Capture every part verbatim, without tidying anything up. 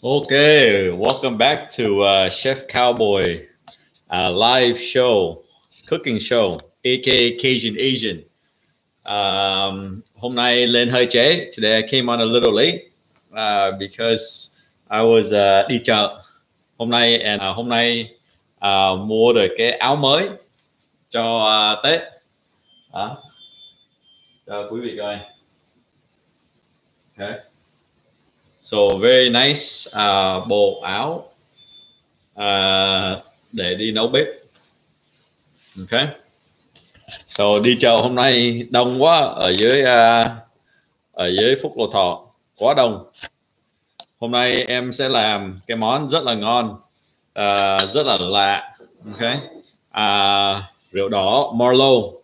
Okay, welcome back to uh, Chef Cowboy uh, live show, cooking show, aka Cajun Asian. Um, hôm nay lên hơi trễ. Today I came on a little late uh, because I was uh, đi chợ hôm nay and uh, hôm nay uh, mua được cái áo mới cho uh, Tết. Đó. Cho quý vị coi. Okay. So very nice uh, bộ áo uh, để đi nấu bếp. Okay. So đi chợ hôm nay đông quá ở dưới uh, ở dưới Phúc Lộc Thọ, quá đông. Hôm nay em sẽ làm cái món rất là ngon, uh, rất là lạ. Okay. Uh, rượu đỏ Merlot.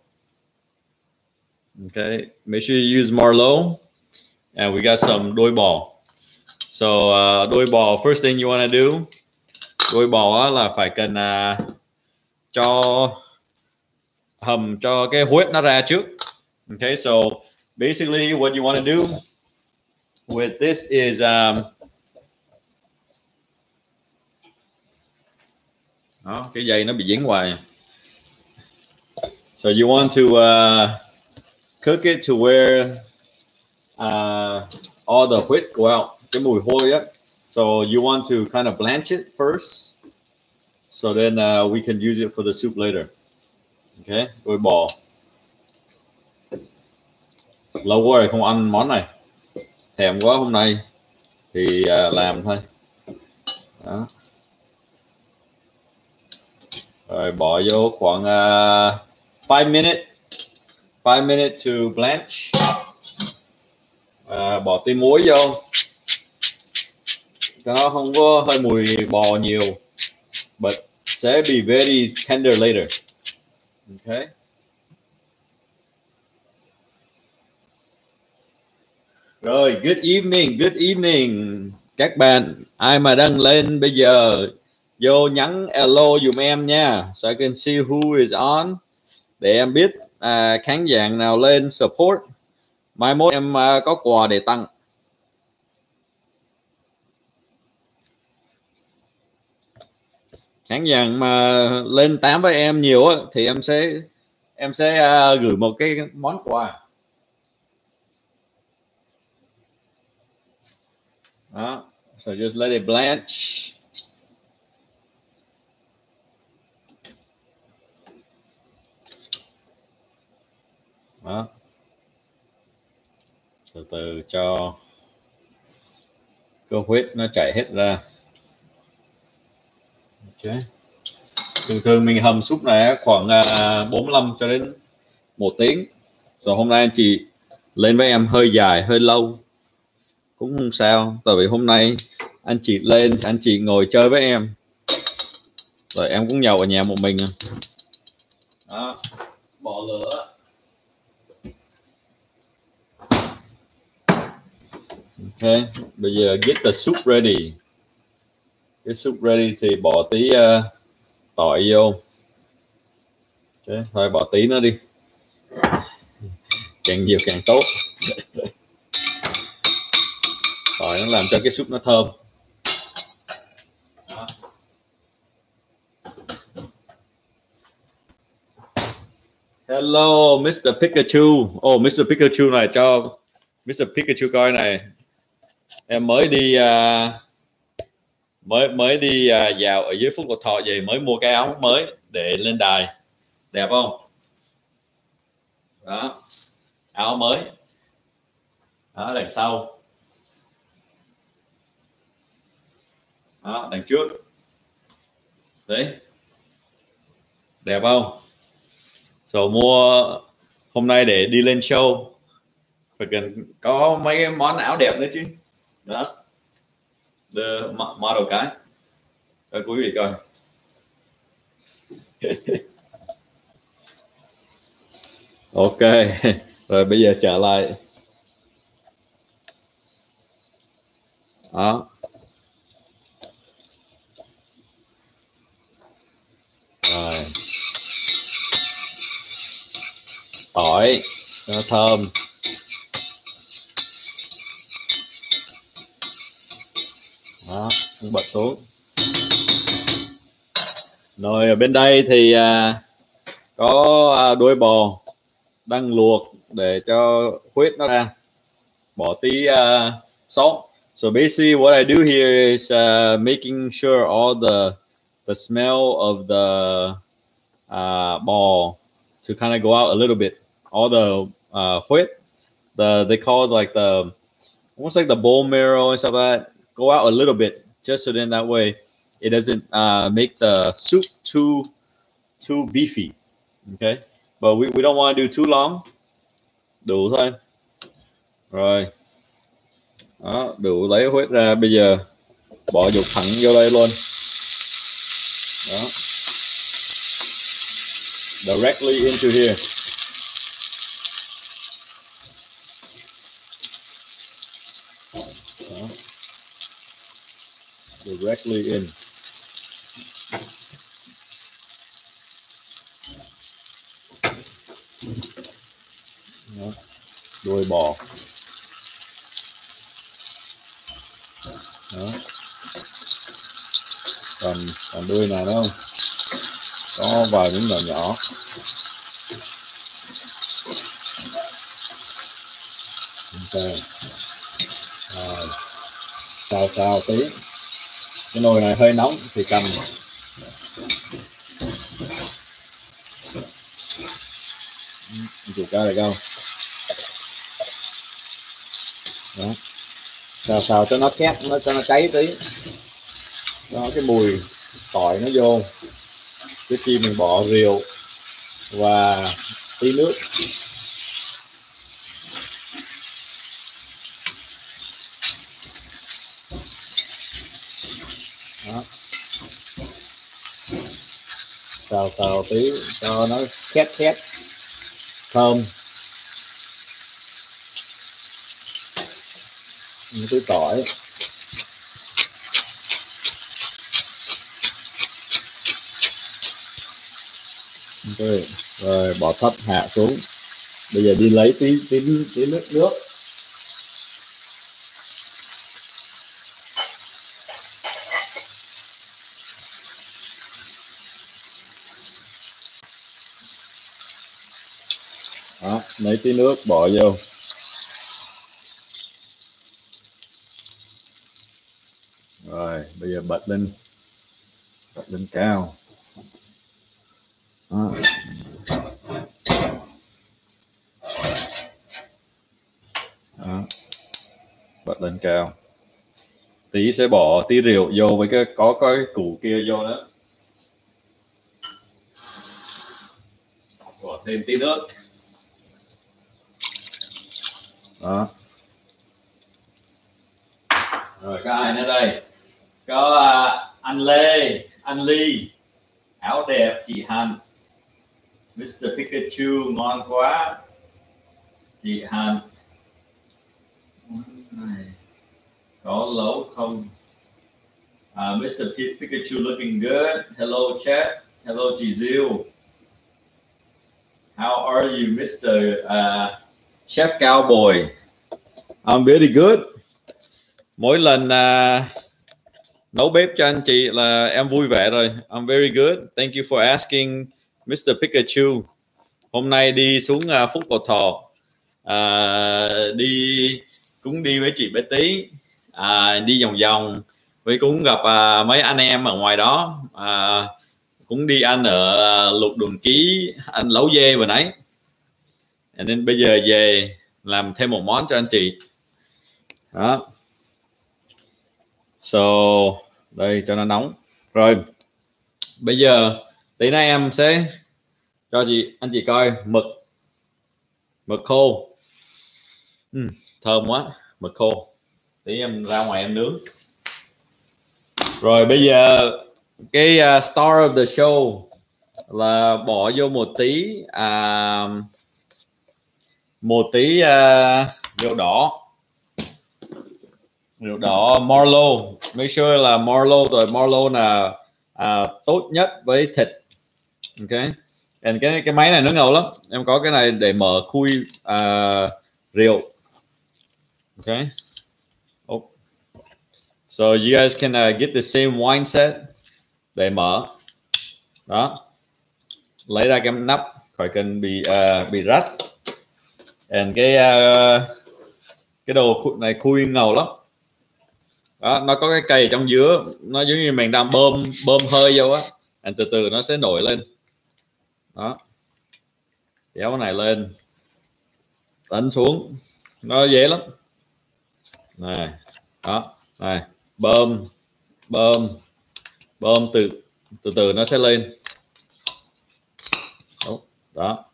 Okay. Make sure you use Merlot. And we got some đuôi bò. So uh, đuôi bò, first thing you want to do, đuôi bò là phải cần uh, cho hầm cho cái huyết nó ra trước. Okay, so basically what you want to do with this is um, đó, cái dây nó bị dính hoài. So you want to uh, cook it to where uh, all the huyết go out, cái mùi hôi á. So you want to kind of blanch it first, so then uh, we can use it for the soup later. Okay, đuôi bò. Lâu quá rồi không ăn món này, thèm quá, hôm nay thì uh, làm thôi. Đó. Rồi bỏ vô khoảng uh, five minutes five minutes to blanch. Uh, bỏ tí muối vô cho nó không có hơi mùi bò nhiều, but sẽ be very tender later. Okay. Rồi, good evening, good evening các bạn. Ai mà đang lên bây giờ vô nhắn hello dùm em nha, so I can see who is on, để em biết à, khán giả nào lên support. Mai mốt em à, có quà để tặng. Khán giả mà lên tám với em nhiều á, thì em sẽ em sẽ uh, gửi một cái món quà. Đó. So just let it blanch. Đó. Từ từ cho cái huyết nó chảy hết ra. Okay. Thường thường mình hầm súp này khoảng uh, bốn mươi lăm cho đến một tiếng. Rồi hôm nay anh chị lên với em hơi dài, hơi lâu cũng không sao, tại vì hôm nay anh chị lên, anh chị ngồi chơi với em, rồi em cũng nhậu ở nhà một mình. Đó, bỏ lửa. Ok, bây giờ get the soup ready. Cái soup ready thì bỏ tí uh, tỏi vô. Okay, thôi bỏ tí nữa đi, càng nhiều càng tốt. Tỏi nó làm cho cái súp nó thơm. Đó. Hello Mister Pikachu. Oh, Mister Pikachu này, cho Mister Pikachu coi này. Em mới đi uh, mới mới đi uh, vào ở dưới Phúc Lộc Thọ về, mới mua cái áo mới để lên đài. Đẹp không? Đó, áo mới. Đó, đằng sau. Đó, đằng trước. Đấy, đẹp không? So mua hôm nay để đi lên show, phải cần có mấy cái món áo đẹp nữa chứ. Đó, the model cái cho quý vị coi. Ok, rồi bây giờ trở lại. Đó. Rồi. Tỏi cho nó thơm. Đó, bật xuống. Rồi ở bên đây thì à, có à, đuôi bò đang luộc để cho huyết nó ra, bỏ tí uh, salt. So basically what I do here is uh, making sure all the the smell of the uh, ball to kind of go out a little bit. All the uh, huyết, the they call it like the almost like the bone marrow and stuff like that, go out a little bit, just so then that way it doesn't uh, make the soup too too beefy. Okay, but we, we don't want to do too long. Đủ thôi. Rồi đó, đủ lấy huyết ra. Bây giờ bỏ dục thẳng vô đây luôn. Đó, directly into here. Đó. Directly in. Đó. Đuôi bò. Đó. Còn, còn đuôi nào nữa không? Có vài miếng nhỏ nhỏ. Ok. Rồi. Xào xào tí. Cái nồi này hơi nóng thì cầm. Chụp ra được không? Đó. Xào xào cho nó khét, nó cho nó cháy tí. Đó, cái mùi tỏi nó vô. Trước khi mình bỏ rượu và tí nước. Đó. Xào xào tí cho nó khét khét thơm. Một tí tỏi. Okay. Rồi bỏ thấp hạ xuống. Bây giờ đi lấy tí tí tí nước nước. Đó, lấy tí nước bỏ vô. Rồi bây giờ bật lên, bật lên cao. Đó. Đó. Bật lên cao. Tí sẽ bỏ tí rượu vô với cái có cái củ kia vô nữa. Bỏ thêm tí nước. Đó. Rồi có ai nữa đây? Có uh, anh Lê, anh Ly, áo đẹp, chị Hạnh, mít tơ Pikachu ngon quá, chị Hạnh. Có lẩu không? Uh, mít tơ Pikachu looking good. Hello chat. Hello chị Diêu. How are you, Mister Uh, Chef Cowboy? I'm very good. Mỗi lần uh, nấu bếp cho anh chị là em vui vẻ rồi. I'm very good. Thank you for asking, mít tơ Pikachu. Hôm nay đi xuống uh, Phúc Cầu Thọ, uh, đi cũng đi với chị bé Tí, uh, đi vòng vòng với cũng gặp uh, mấy anh em ở ngoài đó, uh, cũng đi ăn ở uh, Lục Đồn Ký, ăn lẩu dê vừa nãy. Nên bây giờ về làm thêm một món cho anh chị. Đó. So đây cho nó nóng. Rồi bây giờ tí nay em sẽ cho chị anh chị coi mực mực khô. uhm, thơm quá, mực khô. Tí em ra ngoài em nướng. Rồi bây giờ cái uh, star of the show là bỏ vô một tí uh, một tí uh, rượu đỏ. Rượu đỏ Marlowe, make sure là Marlowe rồi. Marlowe là à, tốt nhất với thịt. Ok. And cái cái máy này nó ngầu lắm. Em có cái này để mở khui à, rượu. Ok. Oh. So you guys can uh, get the same wine set để mở. Đó. Lấy ra cái nắp khỏi cần bị uh, bị rách. And cái uh, cái đồ này khui ngầu lắm. Đó, nó có cái cây trong giữa, nó giống như mình đang bơm bơm hơi vô á, and từ từ nó sẽ nổi lên. Đó, kéo cái này lên, đánh xuống, nó dễ lắm. Này, đó, này, bơm, bơm, bơm từ từ từ nó sẽ lên. Đó, đó.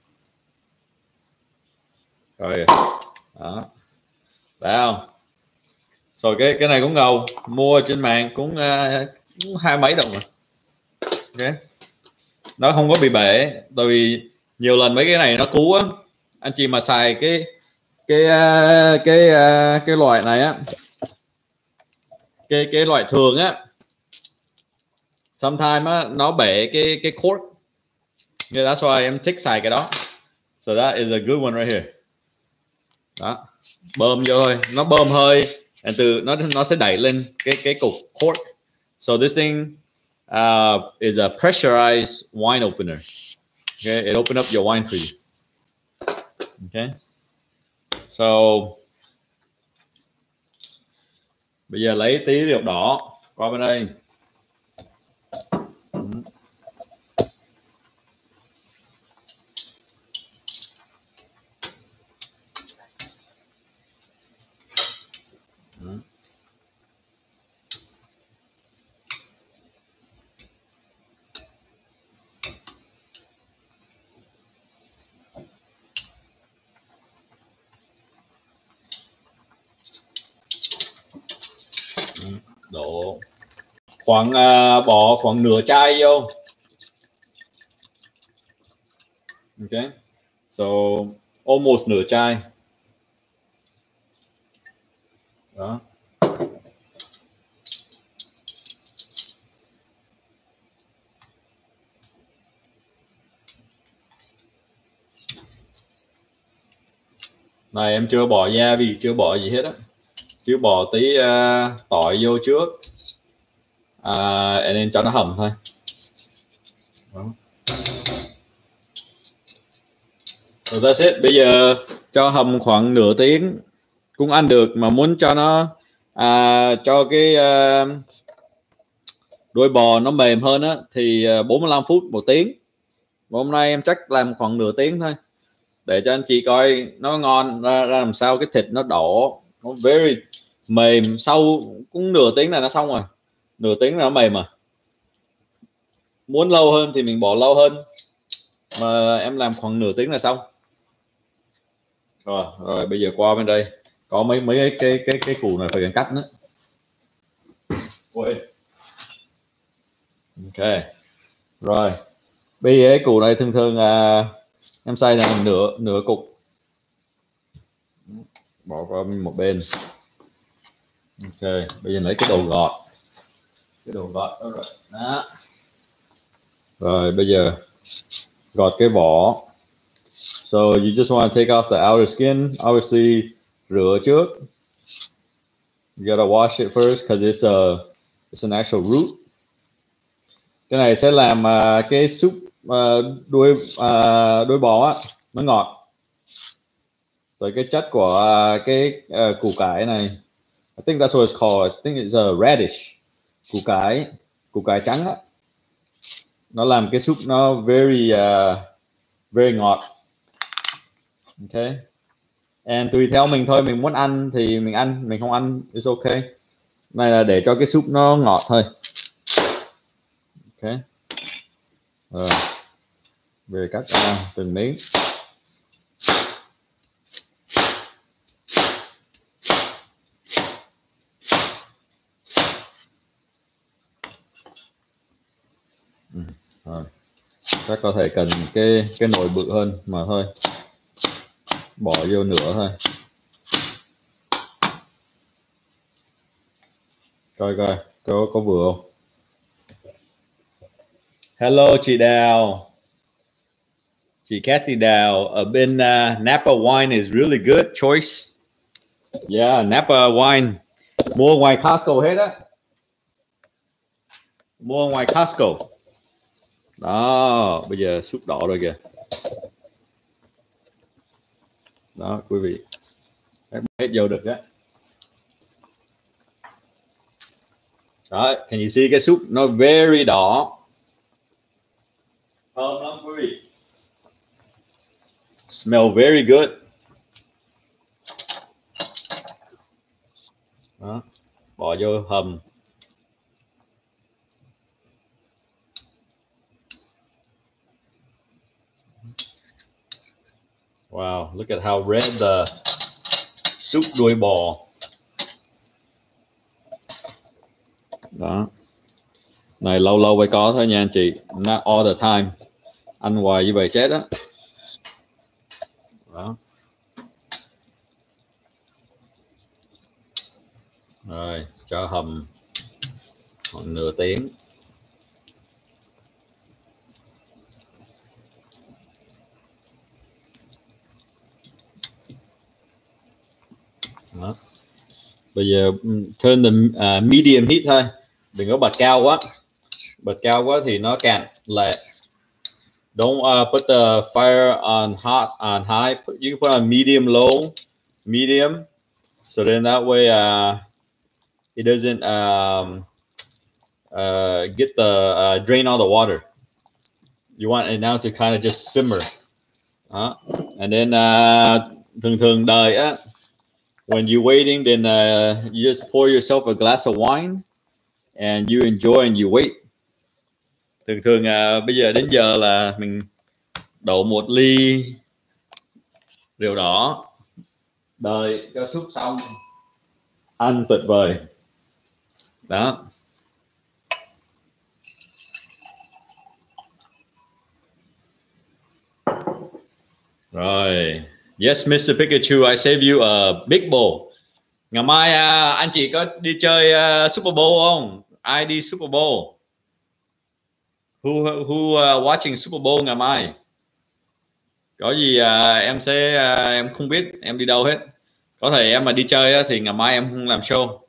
Rồi, đó, phải không? Rồi cái cái này cũng ngầu, mua trên mạng cũng, uh, cũng hai mấy đồng mà. Okay. Nó không có bị bể, tại vì nhiều lần mấy cái này nó cũ á, anh chị mà xài cái cái uh, cái uh, cái loại này á, cái cái loại thường á, sometimes á nó bể cái cái cork. Yeah, that's why em thích xài cái đó. So that is a good one right here. Đó, bơm vô thôi, nó bơm hơi. And từ nó nó sẽ đẩy lên cái cái cục cork. So this thing uh, is a pressurized wine opener. Okay, it open up your wine for you. Okay. So bây giờ lấy tí rượu đỏ qua bên đây. Đổ khoảng uh, bỏ khoảng nửa chai vô. Okay, so almost nửa chai. Đó. Này em chưa bỏ gia vị, chưa bỏ gì hết á, chứ bỏ tí uh, tỏi vô trước, uh, nên cho nó hầm thôi. Đó. So that's it. Bây giờ cho hầm khoảng nửa tiếng cũng ăn được, mà muốn cho nó uh, cho cái uh, đuôi bò nó mềm hơn á thì bốn mươi lăm phút, một tiếng. Và hôm nay em chắc làm khoảng nửa tiếng thôi, để cho anh chị coi nó ngon ra, ra làm sao. Cái thịt nó đỏ, nó very mềm, sau cũng nửa tiếng là nó xong rồi, nửa tiếng là nó mềm mà. Muốn lâu hơn thì mình bỏ lâu hơn, mà em làm khoảng nửa tiếng là xong rồi. Rồi bây giờ qua bên đây có mấy mấy cái cái cái, cái củ này phải cần cắt nữa. Ôi. Ok rồi, bây giờ cái củ này thường thường à, em xay là nửa nửa cục, bỏ qua một bên. Ok, bây giờ lấy cái đầu gọt, cái đầu gọt đó rồi. Đó. Rồi bây giờ gọt cái vỏ. So you just want to take off the outer skin. Obviously rửa trước. You gotta wash it first because it's a it's an actual root. Cái này sẽ làm uh, cái súp uh, đuôi uh, đuôi bò á nó ngọt. Rồi cái chất của uh, cái uh, củ cải này, I think that's what it's called. I think it's a radish. Củ cải, củ cải trắng á. Nó làm cái súp nó very uh, very ngọt. Ok. And tùy theo mình thôi, mình muốn ăn thì mình ăn, mình không ăn it's okay. Này là để cho cái súp nó ngọt thôi. Ok. Rồi. Về cắt ra từng miếng. Ừ, rồi. Chắc có thể cần cái cái nồi bự hơn mà thôi. Bỏ vô nửa thôi. Coi coi có có vừa không. Hello chị Đào, chị Cathy Đào ở bên uh, Napa Wine is really good choice. Yeah, Napa Wine mua ngoài Costco hết á. mua ngoài Costco. Đó, bây giờ súp đỏ rồi kìa. Đó quý vị, hết vô được đó. Đó, can you see cái súp nó very đỏ, thơm lắm quý vị, smell very good. Đó, bỏ vô hầm. Wow, look at how red the súp đuôi bò. Đó, này lâu lâu phải có thôi nha anh chị, not all the time, ăn hoài như vậy chết á. Đó. Rồi cho hầm khoảng nửa tiếng. Đó. Bây giờ turn the uh, medium heat thôi, đừng có bật cao quá, bật cao quá thì nó cạn lại. Don't uh, put the fire on hot on high. Put, you can put on medium, low, medium, so then that way uh, it doesn't um, uh, get the uh, drain all the water. You want it now to kind of just simmer. Đó. And then uh, thường thường đời á, when you're waiting, then uh, you just pour yourself a glass of wine and you enjoy and you wait. Thường thường uh, bây giờ đến giờ là mình đổ một ly rượu đỏ, đợi cho súp xong, ăn tuyệt vời. Đó. Rồi. Yes, mister Pikachu, I save you a big bowl. Ngày mai uh, anh chị có đi chơi uh, Super Bowl không? Ai đi Super Bowl? Who who uh, watching Super Bowl ngày mai? Có gì uh, em sẽ uh, em không biết em đi đâu hết. Có thể em mà đi chơi uh, thì ngày mai em không làm show.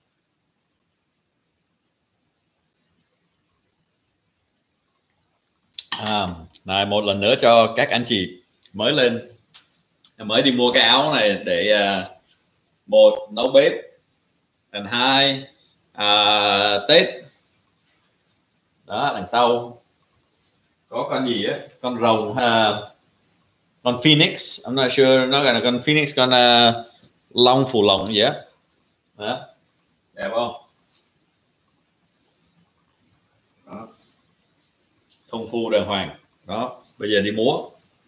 À, này một lần nữa cho các anh chị mới lên, em mới đi mua cái áo này để uh, một nấu bếp, and hai uh, Tết. Đó, đằng sau có con gì á, con rồng, uh, con phoenix, I'm not sure nó gọi là con phoenix, con uh, long phù lồng gì á. Đó, đẹp không? Đó. Công phu đàng hoàng. Đó, bây giờ đi múa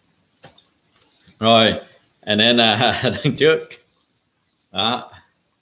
rồi, and then uh, đằng trước đó.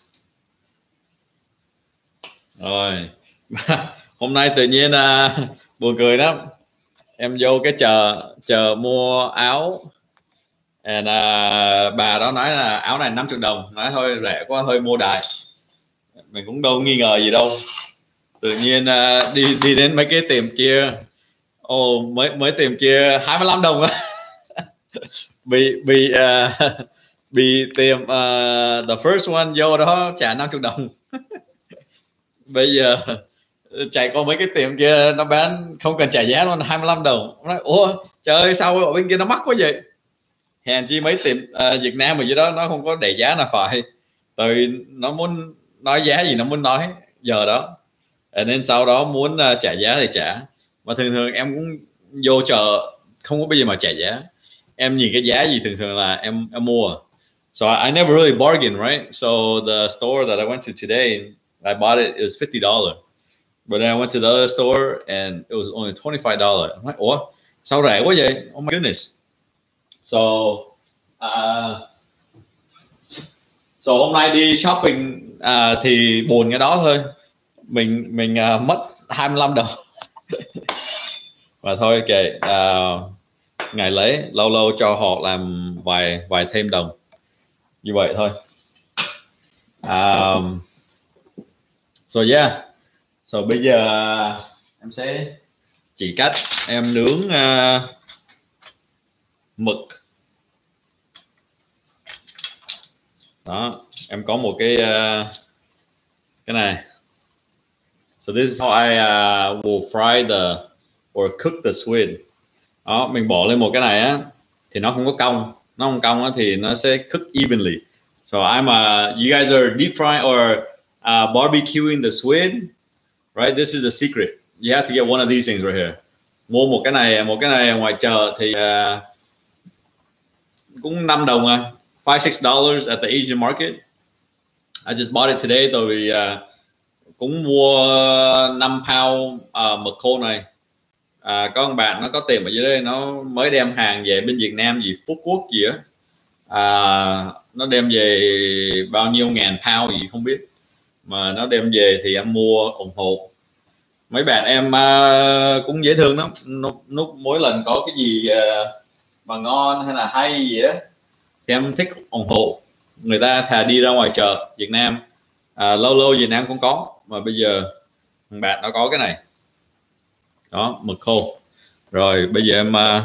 Rồi hôm nay tự nhiên uh, buồn cười lắm, em vô cái chợ chợ mua áo, and uh, bà đó nói là áo này năm mươi đồng, nói thôi rẻ quá hơi mua đại, mình cũng đâu nghi ngờ gì đâu. Tự nhiên uh, đi đi đến mấy cái tiệm kia, ồ oh, mới mới tiệm kia hai mươi lăm đồng á. bị bị uh, bị tiệm uh, the first one vô đó trả năm mươi đồng. Bây giờ chạy qua mấy cái tiệm kia nó bán không cần trả giá luôn, hai mươi lăm đồng. Nói, ủa trời ơi sao ở bên kia nó mắc quá vậy? Hèn chi mấy tiệm uh, Việt Nam ở dưới đó nó không có để giá nào phải, tại vì nó muốn nói giá gì nó muốn nói giờ đó, nên sau đó muốn uh, trả giá thì trả. Mà thường thường em cũng vô chợ không có bây giờ mà trả giá, em nhìn cái giá gì thường thường là em em mua. So I never really bargain, right? So the store that I went to today, I bought it, it was fifty dollars. But then I went to the other store and it was only twenty-five dollars. I'm like, ủa sao rẻ quá vậy? Oh my goodness. So uh, so hôm nay đi shopping uh, thì buồn cái đó thôi, mình mình uh, mất hai mươi lăm đồng. Và thôi kệ, uh, ngày lễ lâu lâu cho họ làm vài vài thêm đồng như vậy thôi. Um, so yeah, so bây giờ em sẽ chỉ cách em nướng uh, mực. Đó, em có một cái uh, cái này, So this is how I uh, will fry the or cook the squid. Đó, mình bỏ lên một cái này á thì nó không có cong, nó không cong á thì nó sẽ cook evenly. So I'm a, you guys are deep frying or uh, barbecuing the squid, right? This is a secret. You have to get one of these things right here. Mua một cái này, một cái này ngoài chợ thì uh, cũng năm đồng à, five six dollars at the Asian market. I just bought it today, tại vì uh, cũng mua năm pound uh, mực khô này. À, có một bạn nó có tiệm ở dưới đây, nó mới đem hàng về bên Việt Nam gì Phú Quốc gì á, à, nó đem về bao nhiêu ngàn pound gì không biết, mà nó đem về thì em mua ủng hộ mấy bạn em. Uh, cũng dễ thương lắm, lúc, lúc mỗi lần có cái gì uh, mà ngon hay là hay gì á thì em thích ủng hộ người ta, thà đi ra ngoài chợ Việt Nam. À, lâu lâu Việt Nam cũng có, mà bây giờ bạn nó có cái này đó, mực khô. Rồi bây giờ em uh,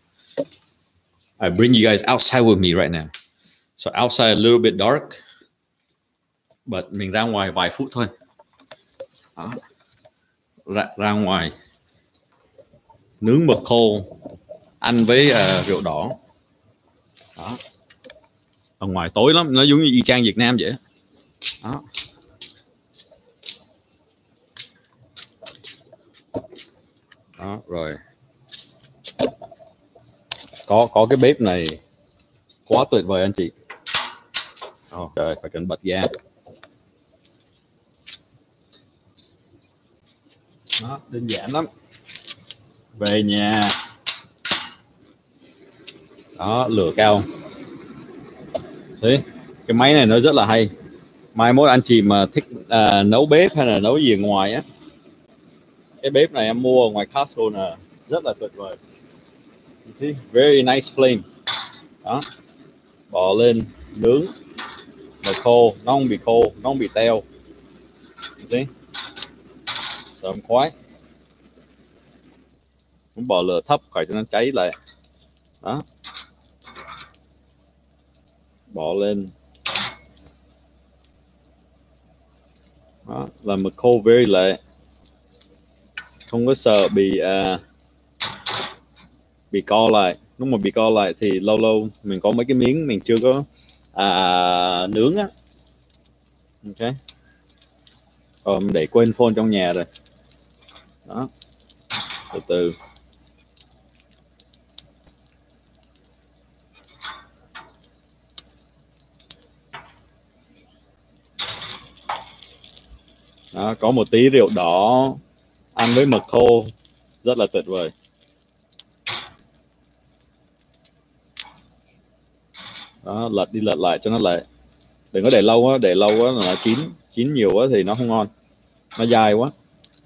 I bring you guys outside with me right now. So outside a little bit dark, but mình ra ngoài vài phút thôi. Đó. Ra, ra ngoài nướng mực khô ăn với uh, rượu đỏ. Đó. Ở ngoài tối lắm, nó giống như y chang Việt Nam vậy. Đó. Đó, rồi có có cái bếp này quá tuyệt vời anh chị. Oh, trời, phải cần bật ga. Đó, đơn giản lắm. Về nhà đó, lửa cao. Đấy, cái máy này nó rất là hay. Mai mốt anh chị mà thích uh, nấu bếp hay là nấu gì ngoài á, cái bếp này em mua ở ngoài Costco là rất là tuyệt vời. You see, very nice flame. Đó, bỏ lên nướng mực khô, nó không bị khô, nó không bị teo. You see, sớm khoái. Cũng bỏ lửa thấp khỏi cho nó cháy lại. Đó, bỏ lên. Đó, là mực khô very lẹ, không có sợ bị uh, bị co lại. Lúc mà bị co lại thì lâu lâu mình có mấy cái miếng mình chưa có uh, nướng á. Ok, ờ, mình để quên phone trong nhà rồi. Đó, từ từ. Đó, có một tí rượu đỏ ăn với mực khô rất là tuyệt vời. Đó, lật đi lật lại cho nó lại, đừng có để lâu quá, để lâu quá là nó chín chín nhiều quá thì nó không ngon, nó dai quá.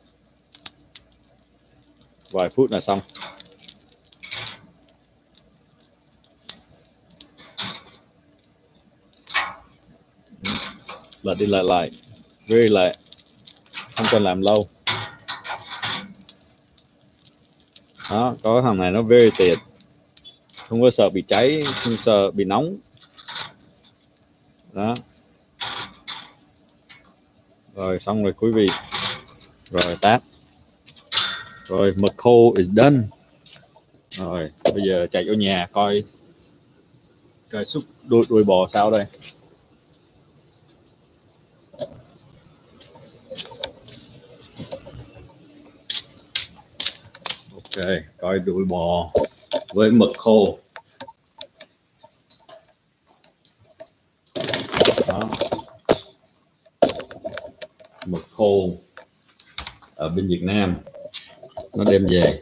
Vài phút là xong. Lật đi lật lại very lại, không cần làm lâu. Đó, có thằng này nó very tiệt, không có sợ bị cháy, không sợ bị nóng. Đó, rồi xong rồi quý vị, rồi tắt. Rồi mực khô is done. Rồi bây giờ chạy vô nhà coi coi xúc đuôi, đuôi bò sao đây. Ok, coi đuôi bò với mực khô. Đó, mực khô ở bên Việt Nam nó đem về.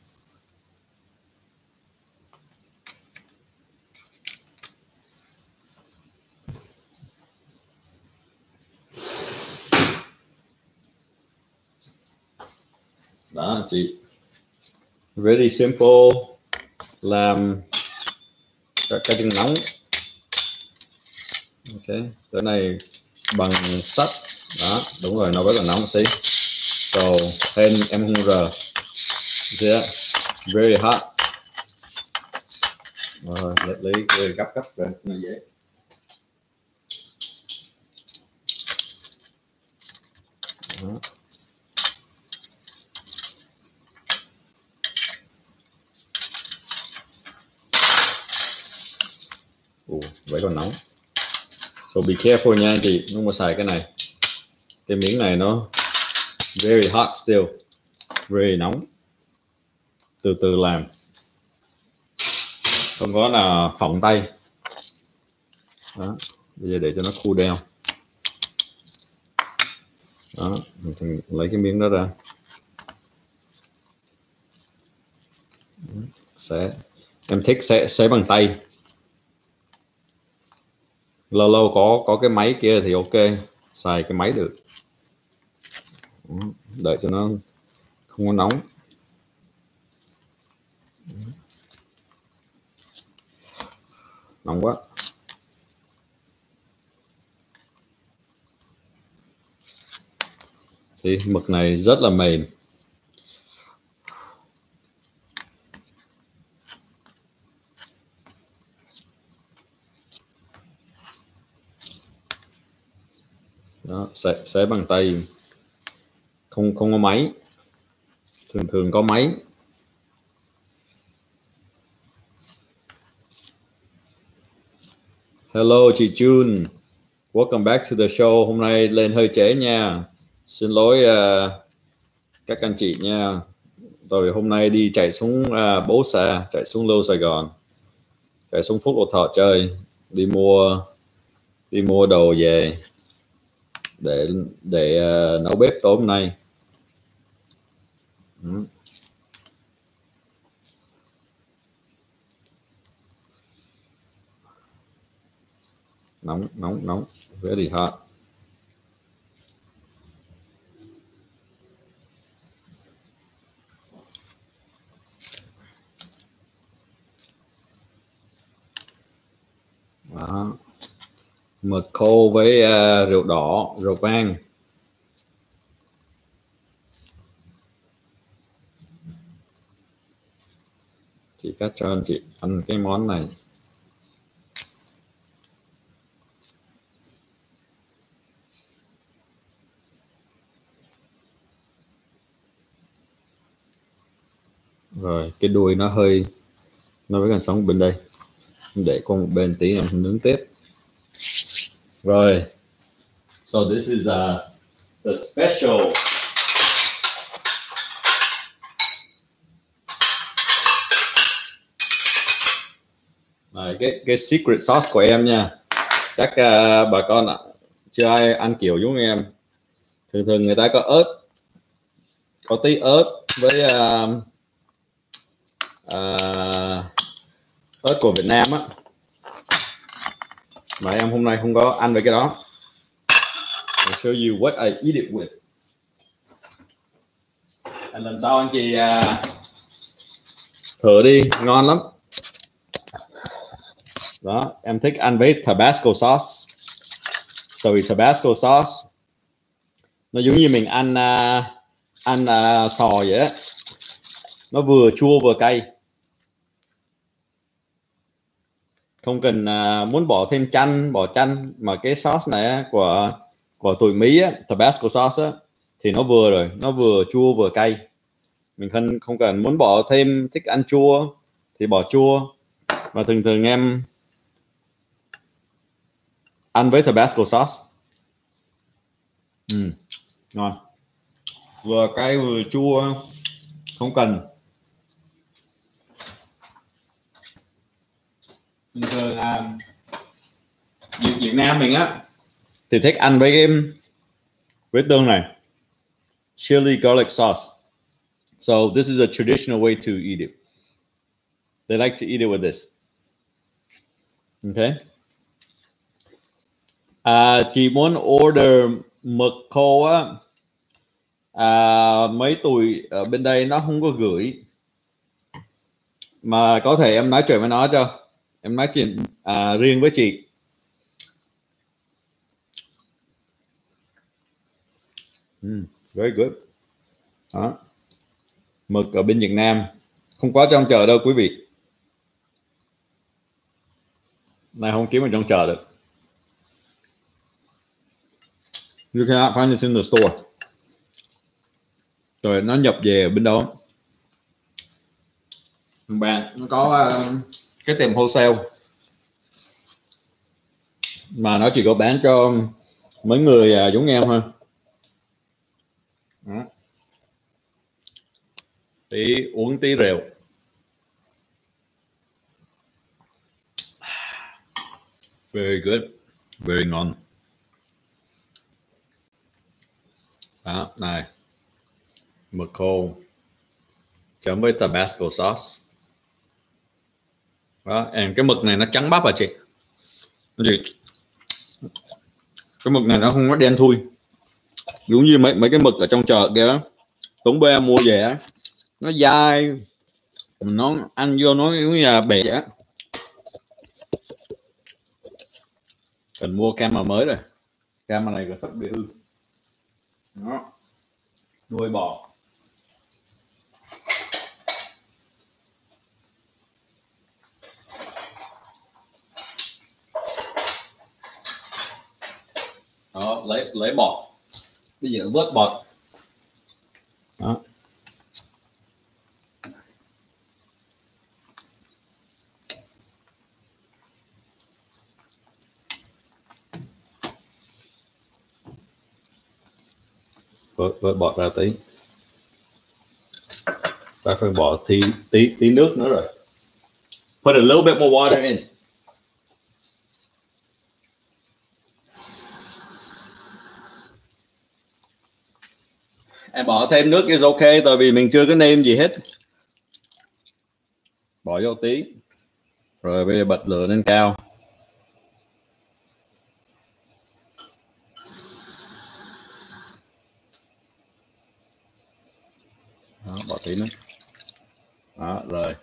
Đó chị, very simple, làm cái chừng nóng. Ok, cái này bằng sắt. Đó, đúng rồi, nó rất là nóng tí. So, hên em không rờ. Yeah, very hot. Rồi, lấy, lấy, lấy gấp gấp rồi, nó dễ. Đó. vẫn còn nóng. So be careful nha anh chị, không có xài cái này. Cái miếng này nó very hot still, very nóng. Từ từ làm, không có là phỏng tay. Đó, bây giờ để cho nó cool down. Đó, mình lấy cái miếng đó ra. Xé. Em thích xé, xé bằng tay. Lâu lâu có có cái máy kia thì ok, xài cái máy được. Đợi cho nó không có nóng. Nóng quá. Thì mực này rất là mềm. Đó, xé, xé bằng tay, không không có máy. Thường thường có máy. Hello chị June, welcome back to the show. Hôm nay lên hơi trễ nha, xin lỗi uh, các anh chị nha. Rồi hôm nay đi chạy xuống uh, Bố Sa, chạy xuống Lưu Sài Gòn, chạy xuống Phúc Lộc Thọ chơi, đi mua đi mua đồ về để để uh, nấu bếp tối hôm nay. Ừ. Nóng nóng nóng, very hot. Đó. Mực khô với uh, rượu đỏ, rượu vang. Chị cắt cho anh chị ăn cái món này. Rồi cái đuôi nó hơi, nó vẫn còn sống bên đây, để qua một bên tí nữa nướng tiếp. Rồi, so this is uh, the special Này, cái cái secret sauce của em nha. Chắc uh, bà con ạ, chưa ai ăn kiểu giống em. Thường thường người ta có ớt, có tí ớt với uh, uh, ớt của Việt Nam á, mà em hôm nay không có ăn với cái đó. I'll show you what I eat it with. Anh lần sau anh chị uh, thử đi, ngon lắm. Đó, em thích ăn với Tabasco sauce. Tại vì Tabasco sauce nó giống như mình ăn uh, ăn uh, sò vậy á, nó vừa chua vừa cay. Không cần uh, muốn bỏ thêm chanh, bỏ chanh, mà cái sauce này á, của của tụi Mỹ á, Tabasco sauce á, thì nó vừa rồi, nó vừa chua vừa cay. Mình không không cần muốn bỏ thêm, thích ăn chua thì bỏ chua. Mà thường thường em ăn với Tabasco sauce. Ừ, ngon. Vừa cay vừa chua, không cần. Thường thường à, Việt, Việt Nam mình á thì thích ăn với cái với tương này, chili garlic sauce. So this is a traditional way to eat it. They like to eat it with this. Okay. À, chị muốn order mực khô á, à, mấy tụi ở bên đây nó không có gửi, mà có thể em nói chuyện với nó cho, em nói chuyện à, riêng với chị. Mm, very good. Đó. Mực ở bên Việt Nam không có trong chợ đâu quý vị. Này không kiếm ở trong chợ được. You cannot find it in the store. Rồi nó nhập về ở bên đó. Bạn nó có uh, cái tiệm wholesale. mà nó chỉ có bán cho mấy người à, giống em thôi. Đó. Tí uống tí rượu. Very good, very ngon. Đó, này, mực khô chấm với Tabasco sauce. Đó, em cái mực này nó trắng bắp à chị? Chị, cái mực này nó không có đen thui, giống như mấy mấy cái mực ở trong chợ kia, Tuấn Bê mua về á, nó dai, nó ăn vô nó giống như là bể á. Cần mua cam mà mới rồi, cam mà này còn sắp bị hư. Đó, nuôi bò. Đó, lấy lấy bọt, bây giờ vớt bọt. Đó. Vớt, vớt bọt ra tí, ta phải bỏ tí tí tí nước nữa rồi. Put a little bit more water in. Em bỏ thêm nước is ok, tại vì mình chưa có nêm gì hết. Bỏ vô tí, rồi bây giờ bật lửa lên cao. Đó, bỏ tí nữa. Đó, rồi.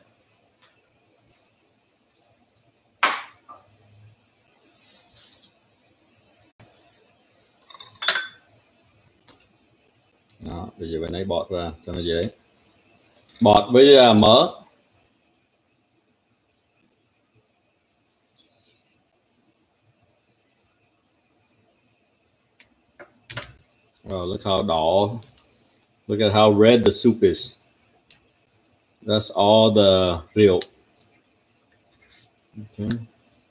Đó, bây giờ mình lấy bọt ra cho nó dễ. Bọt với uh, mỡ. Oh, look how đỏ. Look at how red the soup is. That's all the rượu. Okay.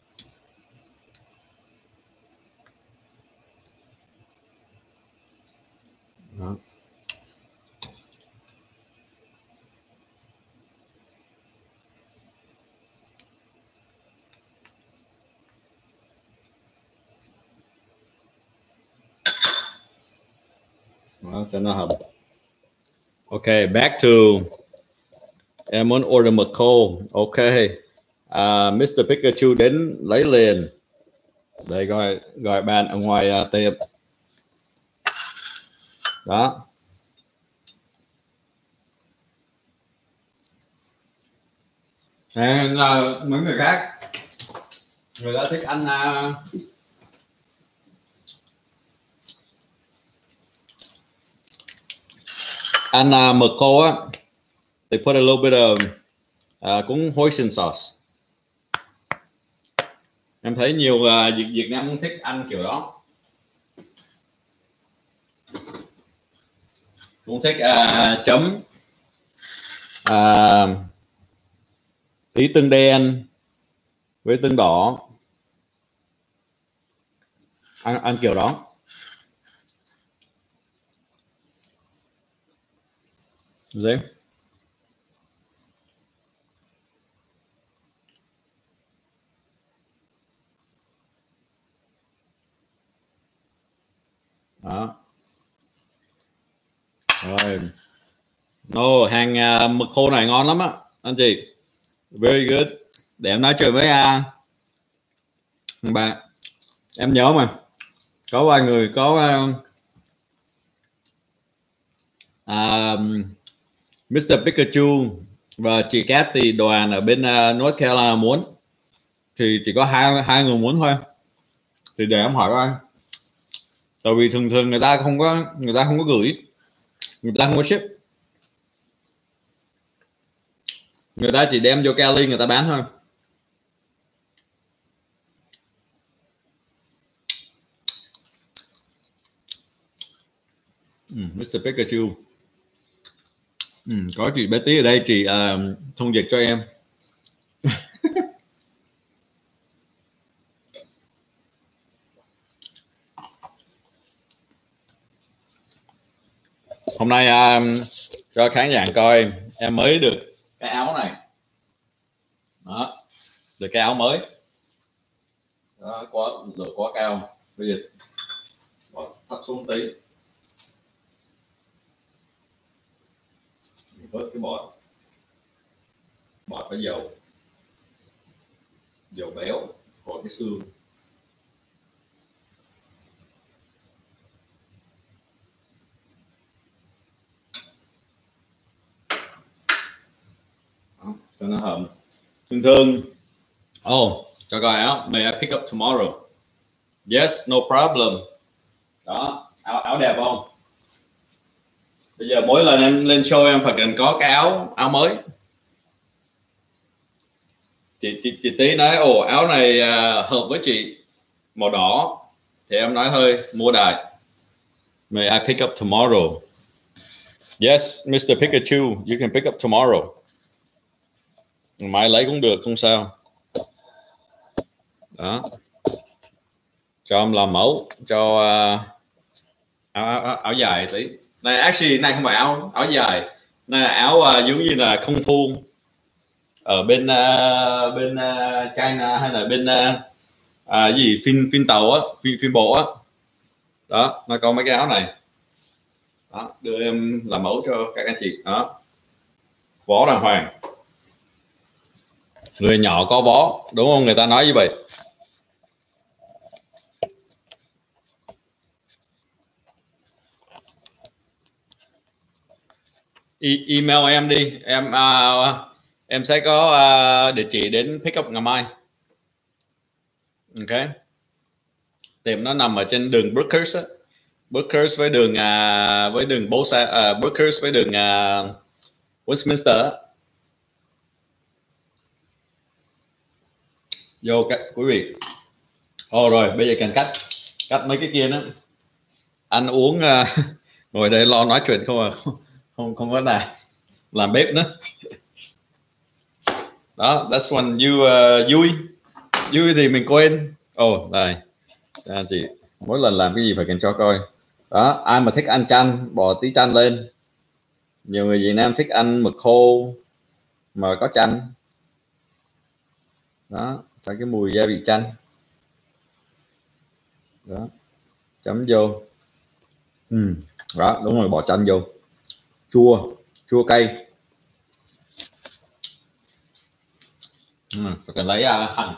Đó. Đó, cho nó hầm. Ok, back to em muốn order mực khô. Ok, uh, mít tơ Pikachu đến lấy liền. Đây, gọi gọi bạn ở ngoài uh, tiệm. Đó. Nên uh, mấy người khác, người ta thích ăn uh, ăn uh, mực khô á, they put a little bit of uh, cũng hoisin sauce. Em thấy nhiều uh, Việt, Việt Nam cũng thích ăn kiểu đó, cũng thích uh, chấm uh, tí tương đen với tương đỏ, ăn ăn kiểu đó. Dễ. Đó. Rồi. No, hàng uh, mực khô này ngon lắm á anh chị. Very good. Để em nói chuyện với uh, bạn. Em nhớ mà có vài người có uh, uh, mít tơ Pikachu và chị Cathy đoàn ở bên uh, North Carolina muốn, thì chỉ có hai hai người muốn thôi, thì để em hỏi coi, tại vì thường thường người ta không có người ta không có gửi, người ta không có ship, người ta chỉ đem vô Cali người ta bán thôi. Ừ, mít tơ Pikachu. Ừ, có chị bé tí ở đây, chị uh, thông dịch cho em. Hôm nay um, cho khán giả coi em mới được cái áo này. Đó, được cái áo mới. Đó, quá lửa quá cao. Bây giờ bỏ thấp xuống tí. Vớt cái bọt. Bọt với dầu. Dầu béo của cái xương. Đó, cho nó hầm. Thường thường. Oh, cho coi áo. May I pick up tomorrow? Yes, no problem. Đó, áo, áo đẹp không? Bây giờ mỗi lần em lên show em phải cần có cái áo áo mới. Chị, chị, chị Tí nói ồ áo này uh, hợp với chị màu đỏ, thì em nói hơi mua đài. May I pick up tomorrow? Yes, mister Pikachu, you can pick up tomorrow. Mai lấy cũng được, không sao. Đó, cho em làm mẫu cho uh, áo, áo, áo dài tí. Này actually này không phải áo áo dài, này là áo uh, giống như là kung fu ở bên uh, bên uh, China hay là bên uh, uh, gì phim phim tàu á, phim phim bộ á. Đó, nó có mấy cái áo này. Đó, đưa em làm mẫu cho các anh chị. Đó, vó đàng hoàng, người nhỏ có vó, đúng không? Người ta nói như vậy. E email em đi, em uh, em sẽ có uh, địa chỉ đến pick up ngày mai. Ok, tiệm nó nằm ở trên đường Brookers á. Brookers với đường uh, với đường Bosa, uh, Brookers với đường uh, Westminster. Vô các quý vị. Ồ rồi, bây giờ cần cắt cắt mấy cái kia nữa. Ăn uống uh, ngồi đây lo nói chuyện không à, không không, không có nào làm bếp nữa. Đó, that's when you uh, vui vui thì mình quên. Ồ oh, đây à, chị mỗi lần làm cái gì phải cần cho coi. Đó, ai mà thích ăn chanh bỏ tí chanh lên. Nhiều người Việt Nam thích ăn mực khô mà có chanh. Đó, cho cái mùi gia vị chanh. Đó, chấm vô. Ừ. Đó, đúng rồi, bỏ chanh vô. Chua, chua cay. Ừ, phải cần lấy uh, hành.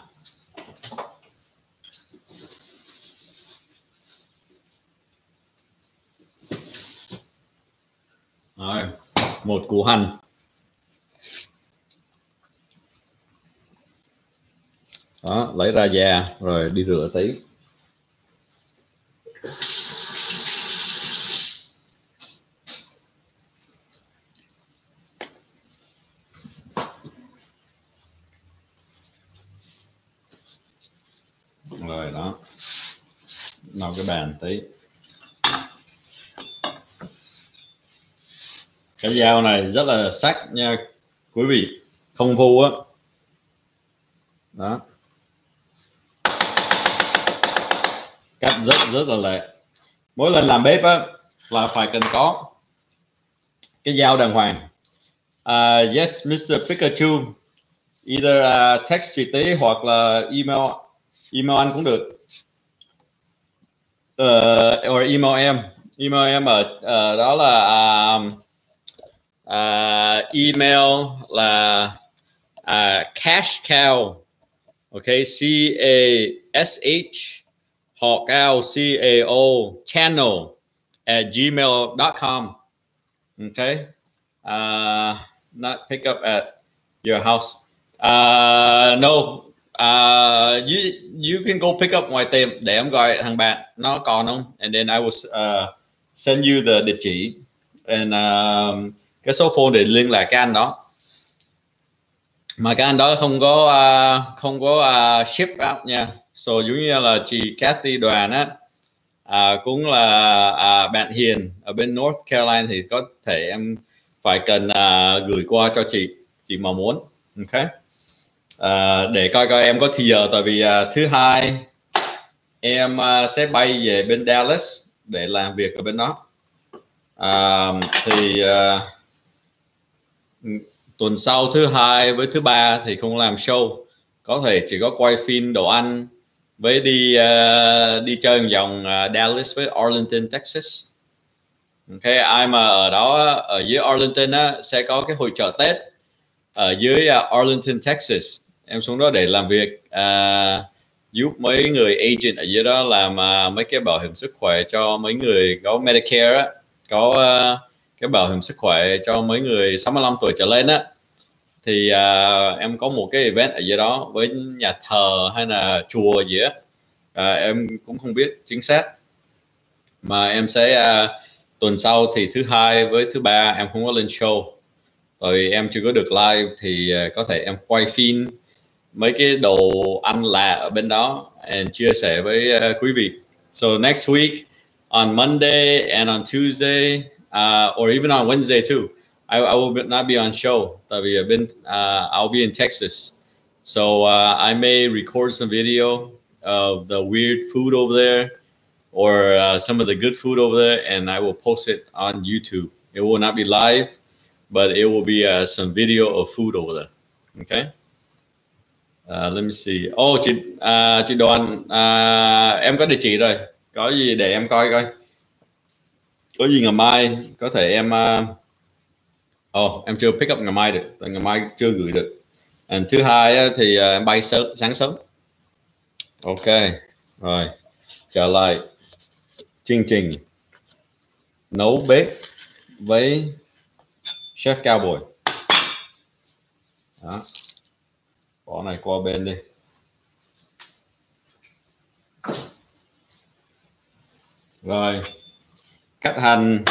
Rồi, một củ hành. Đó, lấy ra già rồi đi rửa tí. Rồi đó, lau cái bàn tí. Cái dao này rất là sắc nha quý vị, không phu á. Đó, cắt rất rất là lẹ. Mỗi lần làm bếp á là phải cần có cái dao đàng hoàng. Uh, yes, mister Pikachu, either uh, text chị Tí hoặc là email email anh cũng được. Uh, or email em, email em ở uh, đó là um, uh, email là uh, cash cow, ok, C A S H họ cao C A O channel at gmail dot com. Okay, uh, not pick up at your house. Uh, no, uh, you you can go pick up ngoài tiệm để em gọi thằng bạn nó còn không, and then I will uh, send you the địa chỉ and uh, cái số phone để liên lạc cái anh đó. Mà cái anh đó không có uh, không có uh, ship out nha. So giống như là chị Cathy Đoàn á, uh, cũng là uh, bạn Hiền ở bên North Carolina thì có thể em phải cần uh, gửi qua cho chị chị mà muốn. Ok, uh, để coi coi em có thì giờ, tại vì uh, thứ hai em uh, sẽ bay về bên Dallas để làm việc ở bên đó. À, thì uh, tuần sau thứ hai với thứ ba thì không làm show, có thể chỉ có quay phim đồ ăn với đi uh, đi chơi một vòng uh, Dallas với Arlington, Texas. Ok, ai mà ở đó ở dưới Arlington á, sẽ có cái hội chợ Tết ở dưới uh, Arlington, Texas. Em xuống đó để làm việc, uh, giúp mấy người agent ở dưới đó làm uh, mấy cái bảo hiểm sức khỏe cho mấy người có Medicare á, có uh, cái bảo hiểm sức khỏe cho mấy người sáu mươi lăm tuổi trở lên á. Thì uh, em có một cái event ở dưới đó với nhà thờ hay là chùa gì á, uh, em cũng không biết chính xác, mà em sẽ uh, tuần sau thì thứ hai với thứ ba em không có lên show, rồi em chưa có được live, thì uh, có thể em quay phim mấy cái đồ ăn lạ ở bên đó and chia sẻ với uh, quý vị. So next week on Monday and on Tuesday uh, or even on Wednesday too, I, I will not be on show. Tại vì bên uh, I'll be in Texas, so uh, I may record some video of the weird food over there or uh, some of the good food over there, and I will post it on YouTube. It will not be live, but it will be uh, some video of food over there. Okay. Uh, let me see. Oh, chị uh, chị Đoàn, uh, em có địa chỉ rồi. Có gì để em coi coi. Có gì ngày mai có thể em. Uh... Oh, em chưa pick up ngày mai được. Tại ngày mai chưa gửi được. And thứ hai thì uh, em bay sớm, sáng sớm. Ok. Rồi. Trở lại chương trình nấu bếp với Chef Cowboy. Đó. Bỏ này qua bên đi. Rồi, cắt hành.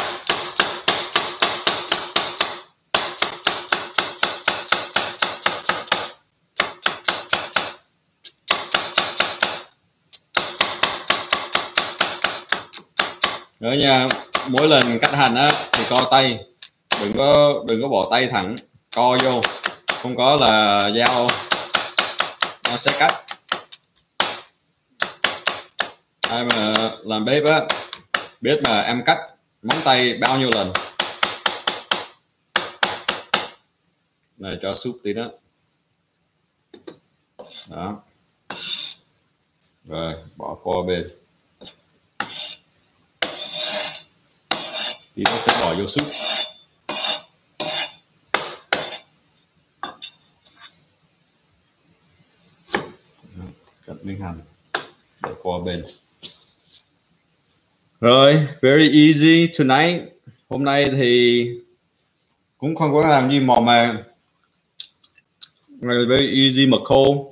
Nhớ nha, mỗi lần cắt hành á thì co tay, đừng có đừng có bỏ tay thẳng, co vô, không có là dao nó sẽ cắt. Ai mà làm bếp á biết mà em cắt móng tay bao nhiêu lần. Này cho súp tí đó. Đó. Rồi bỏ qua bên. Tí nó sẽ bỏ vô súp. Cắt miếng hành để qua bên. Rồi, very easy tonight. Hôm nay thì cũng không có làm gì mò mà. Very easy mà khô.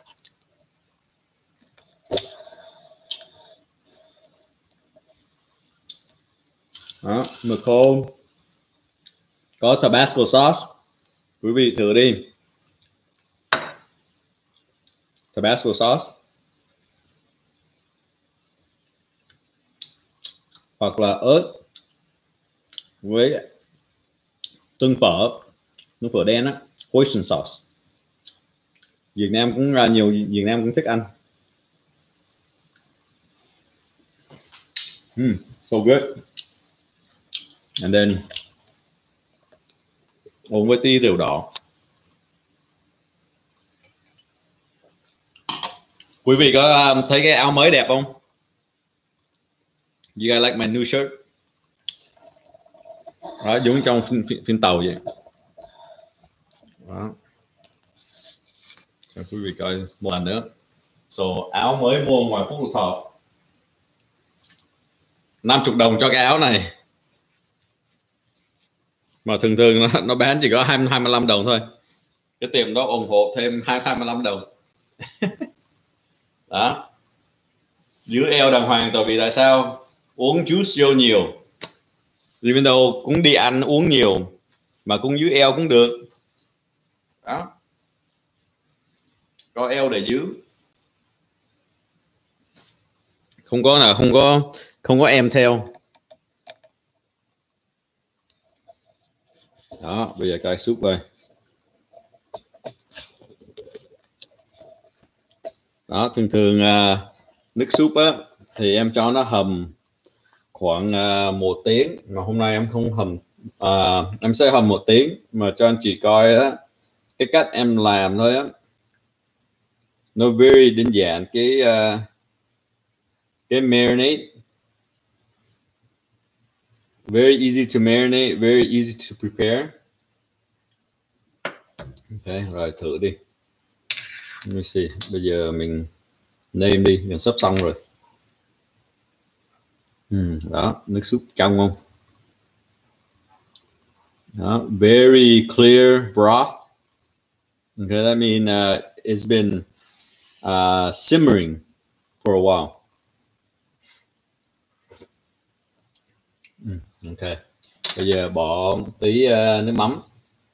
Đó, mực khô có Tabasco sauce, quý vị thử đi. Tabasco sauce hoặc là ớt với tương phở, tương phở đen á, hoisin sauce. Việt Nam cũng ra nhiều, Việt Nam cũng thích ăn. Mm, so good. And then uống với tí rượu đỏ. Quý vị có um, thấy cái áo mới đẹp không? You guys like my new shirt? Đó, giống trong phim, phim, phim tàu vậy. Đó. Cho quý vị coi một lần nữa. So áo mới mua ngoài Phúc Lộc Thọ. năm mươi đồng cho cái áo này. Mà thường thường nó, nó bán chỉ có hai mươi, hai mươi lăm đồng thôi. Cái tiệm đó ủng hộ thêm hai mươi lăm đồng. Đó. Giữ eo đàng hoàng, tại vì tại sao? Uống juice vô nhiều. Even though cũng đi ăn uống nhiều mà cũng giữ eo cũng được. Đó. Có eo để giữ. Không có là không có không có em theo. Đó, bây giờ coi súp đây. Đó, thường thường uh, nước súp á thì em cho nó hầm khoảng uh, một tiếng, mà hôm nay em không hầm. Uh, em sẽ hầm một tiếng mà cho anh chị coi á cái cách em làm thôi á. Nó very đơn giản cái uh, cái marinade, very easy to marinate, very easy to prepare. Ok, rồi thử đi. Let me see. Bây giờ mình nêm đi, mình sắp xong rồi. Ừ, đó, nước súp trong không? Đó, very clear broth. Okay, that means uh, it's been uh, simmering for a while. Mm, okay. Bây giờ bỏ một tí uh, nước mắm.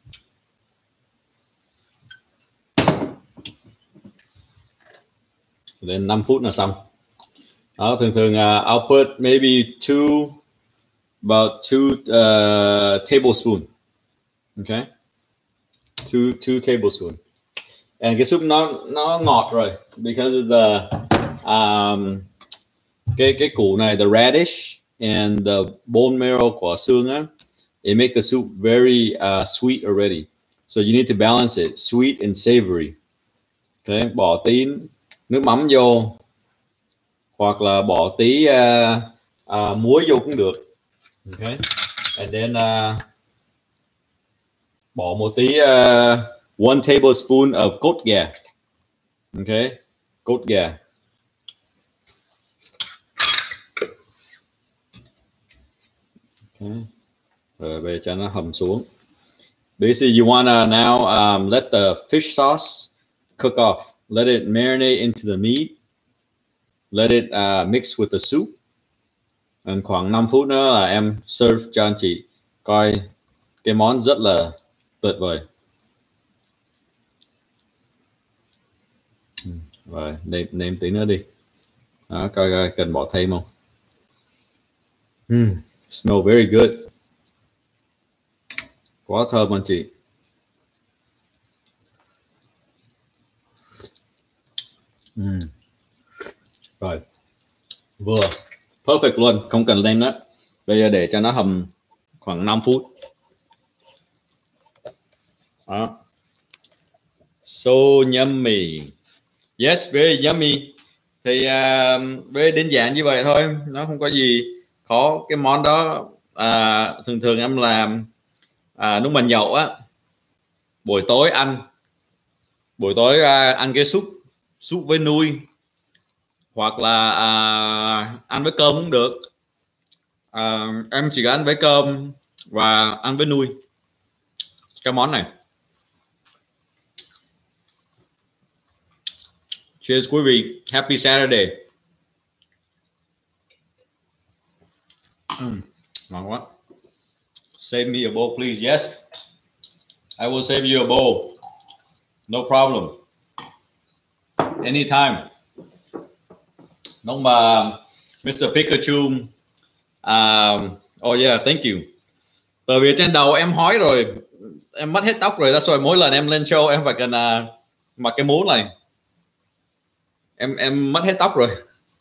Đến năm phút là xong. Đó, thường thường uh, I'll put maybe two, about two uh, tablespoon. Okay, two two tablespoon. And cái súp nó nó ngọt rồi because of the um, cái cái củ này, the radish and the bone marrow của xương á, it make the soup very uh, sweet already. So you need to balance it, sweet and savory. Okay, bỏ tí nước mắm vô, hoặc là bỏ tí uh, uh, muối vô cũng được. Okay, and then uh, bỏ một tí uh, one tablespoon of cốt gà. Okay, cốt gà. Okay. Rồi về cho nó hầm xuống. Basically, you wanna now um, let the fish sauce cook off. Let it marinate into the meat. Let it uh, mix with the soup. And khoảng năm phút nữa là em serve cho anh chị coi cái món rất là tuyệt vời. Rồi nêm, nêm tí nữa đi. Đó, coi coi cần bỏ thêm không. Mm, smell very good. Quá thơm anh chị. Mm. Rồi vừa perfect luôn, không cần lên nữa. Bây giờ để cho nó hầm khoảng năm phút. Đó. So yummy. Yes, very yummy. Thì uh, very đơn giản như vậy thôi, nó không có gì khó. Cái món đó uh, thường thường em làm uh, lúc mà nhậu á, buổi tối ăn, buổi tối uh, ăn cái súp súp với nuôi, hoặc là uh, ăn với cơm cũng được. Uh, em chỉ ăn với cơm và ăn với nuôi cái món này. Cheers quý vị. Happy Saturday. Mm, ngon quá. Save me a bowl please. Yes, I will save you a bowl. No problem. Anytime. Đúng mà mister Pikachu. Um, oh yeah, thank you. Tại vì trên đầu em hói rồi, em mất hết tóc rồi, that's why mỗi lần em lên show em phải cần uh, mặc cái mũ này. Em em mất hết tóc rồi.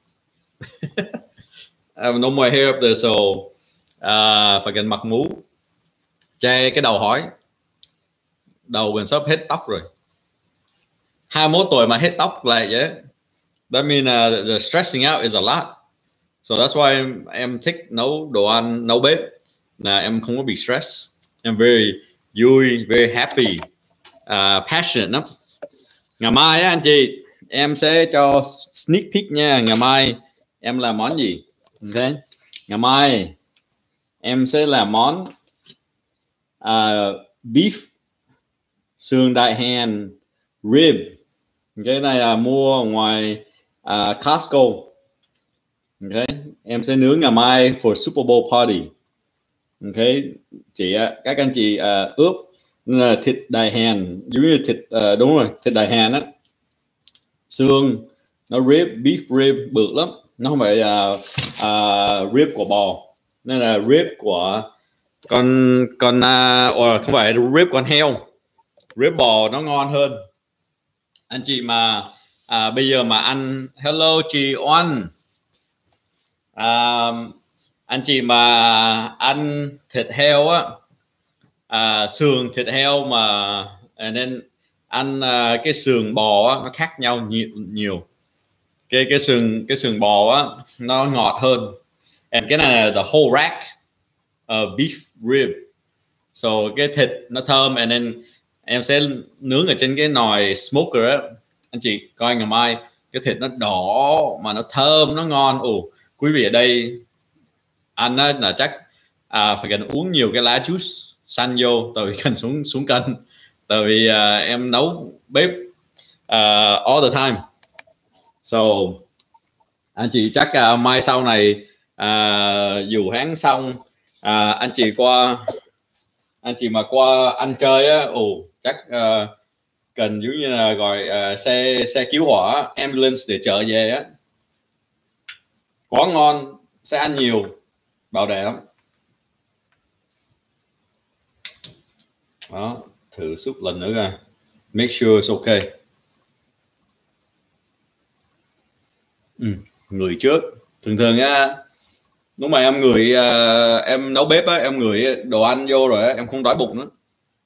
I have no more hair up there, so uh, phải cần mặc mũ che cái đầu hói. Đầu gần sắp hết tóc rồi. hai mươi mốt tuổi mà hết tóc lại vậy. That means uh, the stressing out is a lot. So that's why em, em thích nấu đồ ăn, nấu bếp là em không có bị stress. Em very vui, very happy, uh, passionate lắm. Ngày mai á anh chị, em sẽ cho sneak peek nha. Ngày mai em làm món gì? Okay. Ngày mai em sẽ làm món uh, beef xương đại hàn rib. Cái này là mua ngoài uh, Costco. Okay. Em sẽ nướng ngày mai for Super Bowl party. Okay. Chị các anh chị uh, ướp là thịt đại hàn, giống như thịt uh, đúng rồi, thịt đại hàn á, xương nó rib, beef rib bự lắm, nó không phải uh, uh, rib của bò, nên là rib của con con uh, không phải rib con heo. Rib bò nó ngon hơn. Anh chị mà uh, bây giờ mà ăn, hello chị Oan, uh, Anh chị mà ăn thịt heo á, à, sườn thịt heo mà nên ăn à, cái sườn bò á, nó khác nhau nhiều nhiều. Cái cái sườn cái sườn bò á nó ngọt hơn. And cái này là the whole rack uh, beef rib. So cái thịt nó thơm, and then em sẽ nướng ở trên cái nồi smoker á. Anh chị coi ngày mai cái thịt nó đỏ mà nó thơm, nó ngon. Ồ, quý vị ở đây ăn á là chắc à, phải cần uống nhiều cái lá juice xanh vô, tại vì cần xuống xuống cân, tại vì à, em nấu bếp uh, all the time. So anh chị chắc uh, mai sau này uh, dù háng xong uh, anh chị qua anh chị mà qua ăn chơi á, ồ chắc uh, cần giống như là gọi uh, xe xe cứu hỏa ambulance để chở về á. Quá ngon, sẽ ăn nhiều, bảo đảm. Đó, thử súp lần nữa ra, make sure it's okay. Ừ, ngửi trước. Thường thường á, lúc mà em ngửi uh, em nấu bếp á, em ngửi đồ ăn vô rồi á, em không đói bụng nữa.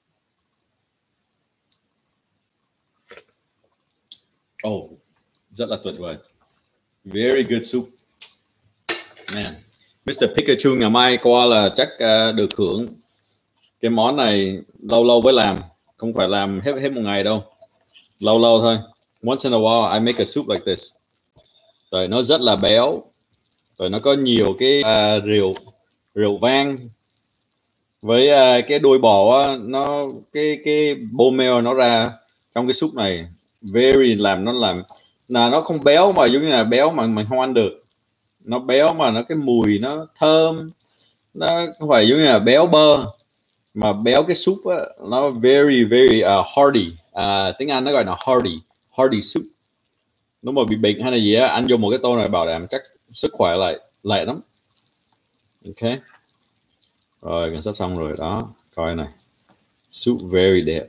Oh, rất là tuyệt vời. Very good soup. Man, mít tơ Pikachu ngày mai qua là chắc uh, được hưởng cái món này. Lâu lâu mới làm, không phải làm hết hết một ngày đâu, lâu lâu thôi. Once in a while I make a soup like this. Rồi nó rất là béo, rồi nó có nhiều cái uh, rượu rượu vang với uh, cái đuôi bò á, nó cái cái bone marrow nó ra trong cái súp này. Very làm nó làm là nó không béo mà giống như là béo mà mình không ăn được. Nó béo mà nó cái mùi nó thơm, nó không phải giống như là béo bơ, mà béo cái súp á, nó very very uh, hearty. Uh, tiếng Anh nó gọi là hearty hearty soup. Nếu mà bị bệnh hay là gì á, ăn vô một cái tô này bảo đảm chắc sức khỏe lại lại lắm. Ok, rồi gần sắp xong rồi đó, coi này, soup very đẹp,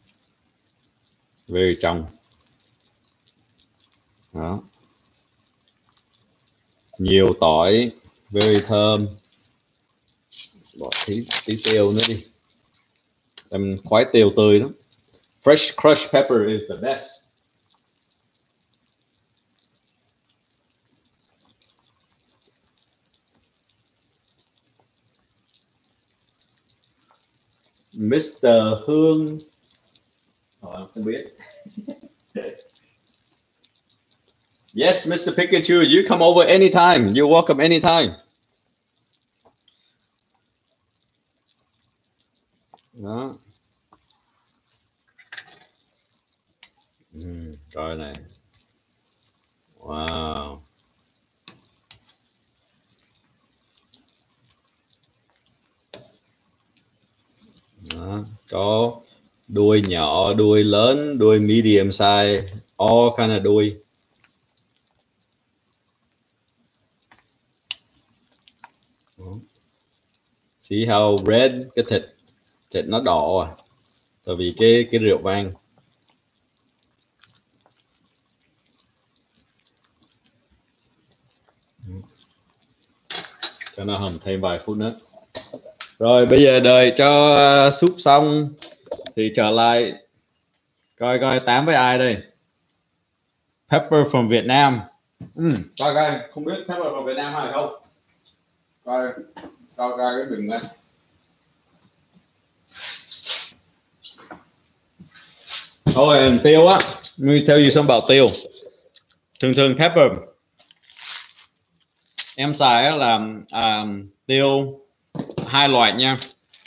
very trong đó, nhiều tỏi, very thơm. Bỏ tí tí tiêu nữa đi, em khoái tiêu tươi lắm. Fresh crushed pepper is the best. mít tơ Hương, oh, không biết. Yes, mít tơ Pikachu, you come over anytime. You're welcome anytime. Đó. Uhm, coi này. Wow. Đó. Có đuôi nhỏ, đuôi lớn, đuôi medium size, all kind of đuôi. See how red, cái thịt thịt nó đỏ à, tại vì cái cái rượu vang. Cho nó hầm thêm vài phút nữa. Rồi bây giờ đợi cho uh, súp xong thì trở lại coi coi tám với ai đây. Pepper from Việt Nam. Ừ, coi coi không biết Pepper from Việt Nam hay không. Coi coi coi cái bình này. Thôi tiêu á, let me tell you something about tiêu. Thường thường pepper em xài á là um, tiêu hai loại nha.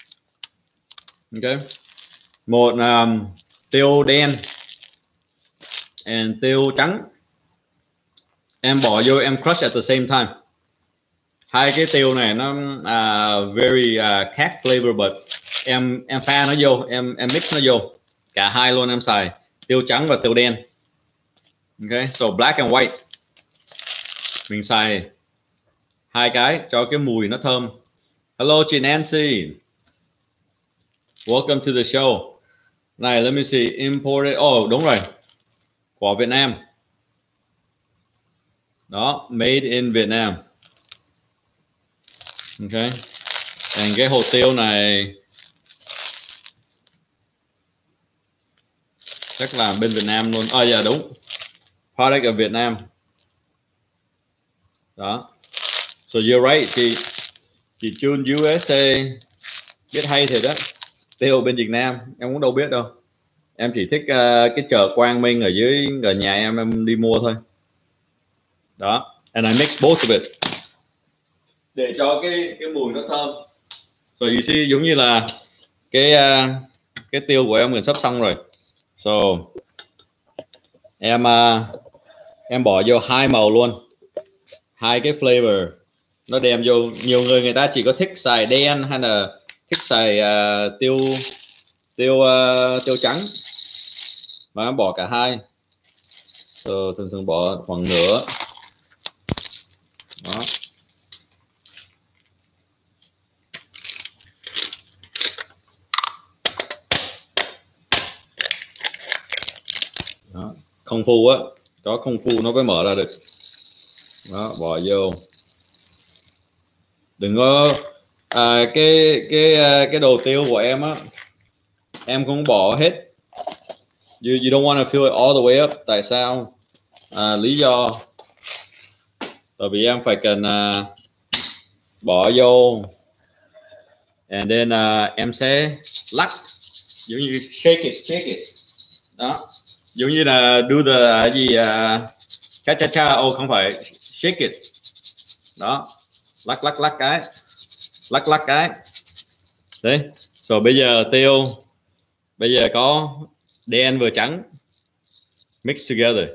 Ok, một um, tiêu đen and tiêu trắng. Em bỏ vô em crush at the same time. Hai cái tiêu này nó uh, very uh, khác flavor, but em em pha nó vô, em em mix nó vô, cả hai luôn em xài tiêu trắng và tiêu đen. Ok, so black and white mình xài hai cái cho cái mùi nó thơm. Hello chị Nancy, welcome to the show. Này, let me see, imported, oh đúng rồi, của Việt Nam đó, made in Việt Nam. Ok, and cái hồ tiêu này chắc là bên Việt Nam luôn. À dạ đúng, product ở Việt Nam đó. So you're right, chị chị Chun u ét a biết hay thiệt đó. Tiêu bên Việt Nam em cũng đâu biết đâu, em chỉ thích uh, cái chợ Quang Minh ở dưới gần nhà em em đi mua thôi đó. And I mix both of it để cho cái cái mùi nó thơm. So you see, giống như là cái uh, cái tiêu của em gần sắp xong rồi. So em uh, em bỏ vô hai màu luôn, hai cái flavor nó đem vô. Nhiều người người ta chỉ có thích xài đen hay là thích xài uh, tiêu tiêu uh, tiêu trắng, mà em bỏ cả hai. So, thường thường bỏ khoảng nửa đó. Đó, công phu á, có công phu nó mới mở ra được đó. Bỏ vô, đừng có à, cái cái cái đồ tiêu của em á em cũng bỏ hết. You, you don't want to fill it all the way up. Tại sao? À, lý do tại vì em phải cần uh, bỏ vô, and then uh, em sẽ lắc, giống như shake it, shake it đó, giống như là do the gì uh, cha cha cha. Oh không phải, shake it đó, lắc lắc lắc cái, lắc lắc cái đấy. So bây giờ tiêu, bây giờ có đen vừa trắng mix together,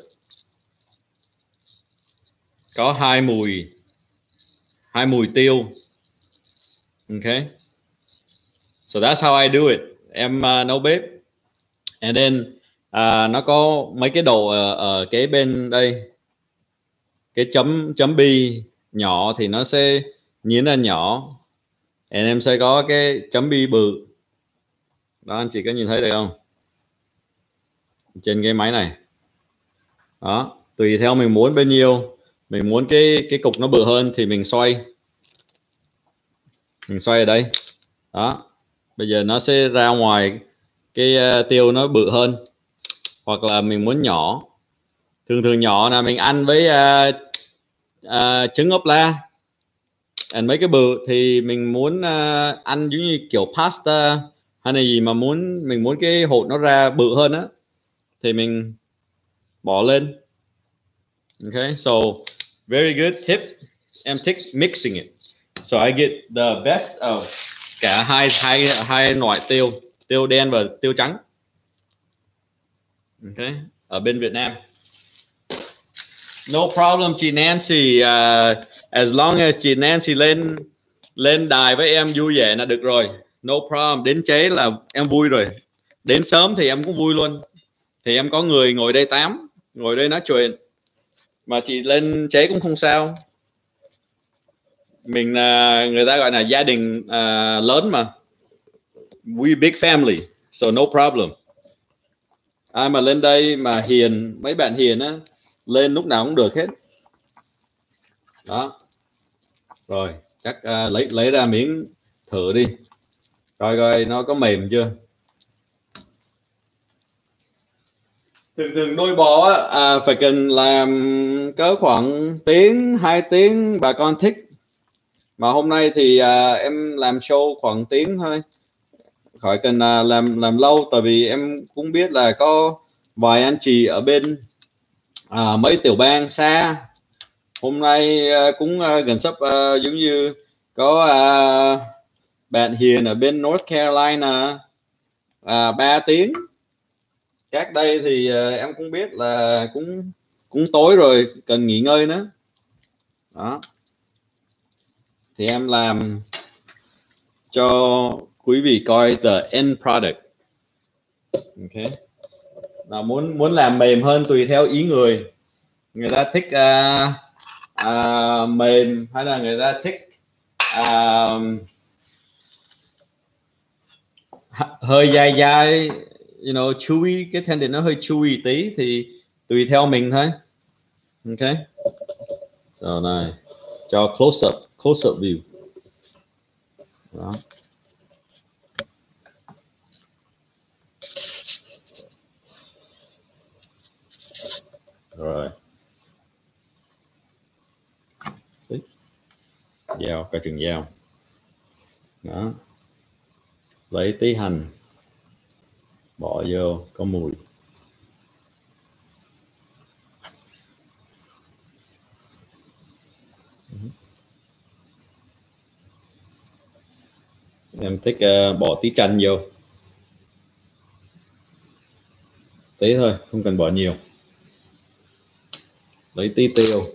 có hai mùi, hai mùi tiêu. Okay, so that's how I do it. Em uh, nấu bếp, and then uh, nó có mấy cái đồ ở, ở cái bên đây, cái chấm chấm bi nhỏ thì nó sẽ nhín ra nhỏ, and em sẽ có cái chấm bi bự đó. Anh chị có nhìn thấy được không, trên cái máy này đó. Tùy theo mình muốn bao nhiêu, mình muốn cái cái cục nó bự hơn thì mình xoay, mình xoay ở đây đó. Bây giờ nó sẽ ra ngoài cái uh, tiêu nó bự hơn, hoặc là mình muốn nhỏ. Thường thường nhỏ là mình ăn với uh, uh, trứng ốp la. And mấy cái bự thì mình muốn uh, ăn giống như kiểu pasta hay là gì mà muốn mình muốn cái hột nó ra bự hơn á thì mình bỏ lên. Okay, so very good tip. Em thích mixing it, so I get the best of cả hai hai hai loại tiêu, tiêu đen và tiêu trắng. Okay, ở bên Việt Nam. No problem chị Nancy, uh, as long as chị Nancy lên lên đài với em vui vẻ là được rồi. No problem, đến chế là em vui rồi. Đến sớm thì em cũng vui luôn. Thì em có người ngồi đây tám, ngồi đây nói chuyện. Mà chị lên chế cũng không sao. Mình uh, người ta gọi là gia đình uh, lớn mà. We big family, so no problem. Ai mà lên đây mà hiền, mấy bạn hiền á, lên lúc nào cũng được hết đó. Rồi chắc uh, lấy lấy ra miếng thử đi, coi coi nó có mềm chưa. Thường thường đôi bò á, à, phải cần làm cỡ khoảng tiếng hai tiếng bà con thích, mà hôm nay thì à, em làm show khoảng tiếng thôi, khỏi cần à, làm làm lâu. Tại vì em cũng biết là có vài anh chị ở bên à, mấy tiểu bang xa, hôm nay à, cũng à, gần sắp à, giống như có à, bạn Hiền ở bên North Carolina à, ba tiếng. Các đây thì à, em cũng biết là cũng cũng tối rồi, cần nghỉ ngơi nữa đó. Thì em làm cho quý vị coi the end product. Ok, nào muốn muốn làm mềm hơn tùy theo ý người, người ta thích uh, uh, mềm hay là người ta thích uh, hơi dai dai, you know, chewy, cái tendon nó hơi chewy tí thì tùy theo mình thôi. Ok, so này cho close up, close up view. Đó. Rồi dao, coi chừng dao. Đó, lấy tí hành bỏ vô có mùi. Em thích uh, bỏ tí chanh vô, tí thôi, không cần bỏ nhiều. Lấy tí tiêu.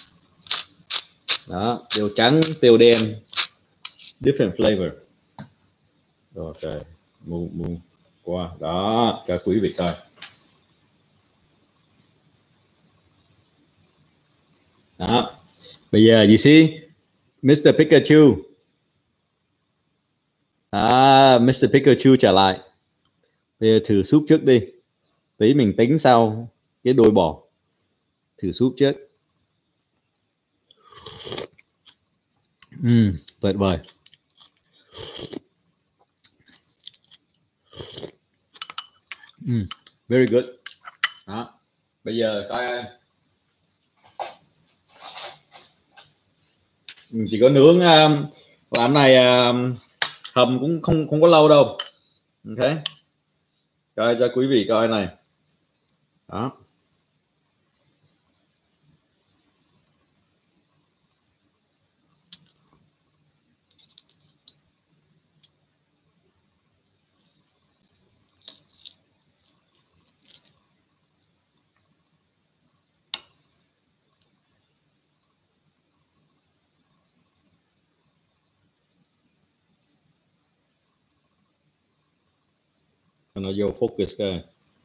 Đó, tiêu trắng, tiêu đen, different flavor. Rồi ok, mù mù qua đó cho quý vị coi. Đó, bây giờ you see mít-tơ Pikachu. À, mít-tơ Pikachu trở lại. Bây giờ thử súp trước đi, tí mình tính sau cái đôi bò. Thử súp trước. Uhm, tuyệt vời. Uhm, very good. Đó, bây giờ coi mình chỉ có nướng um, làm này um, hầm cũng không không có lâu đâu. Ok, coi cho quý vị coi này. Đó, cho nó vô focus coi.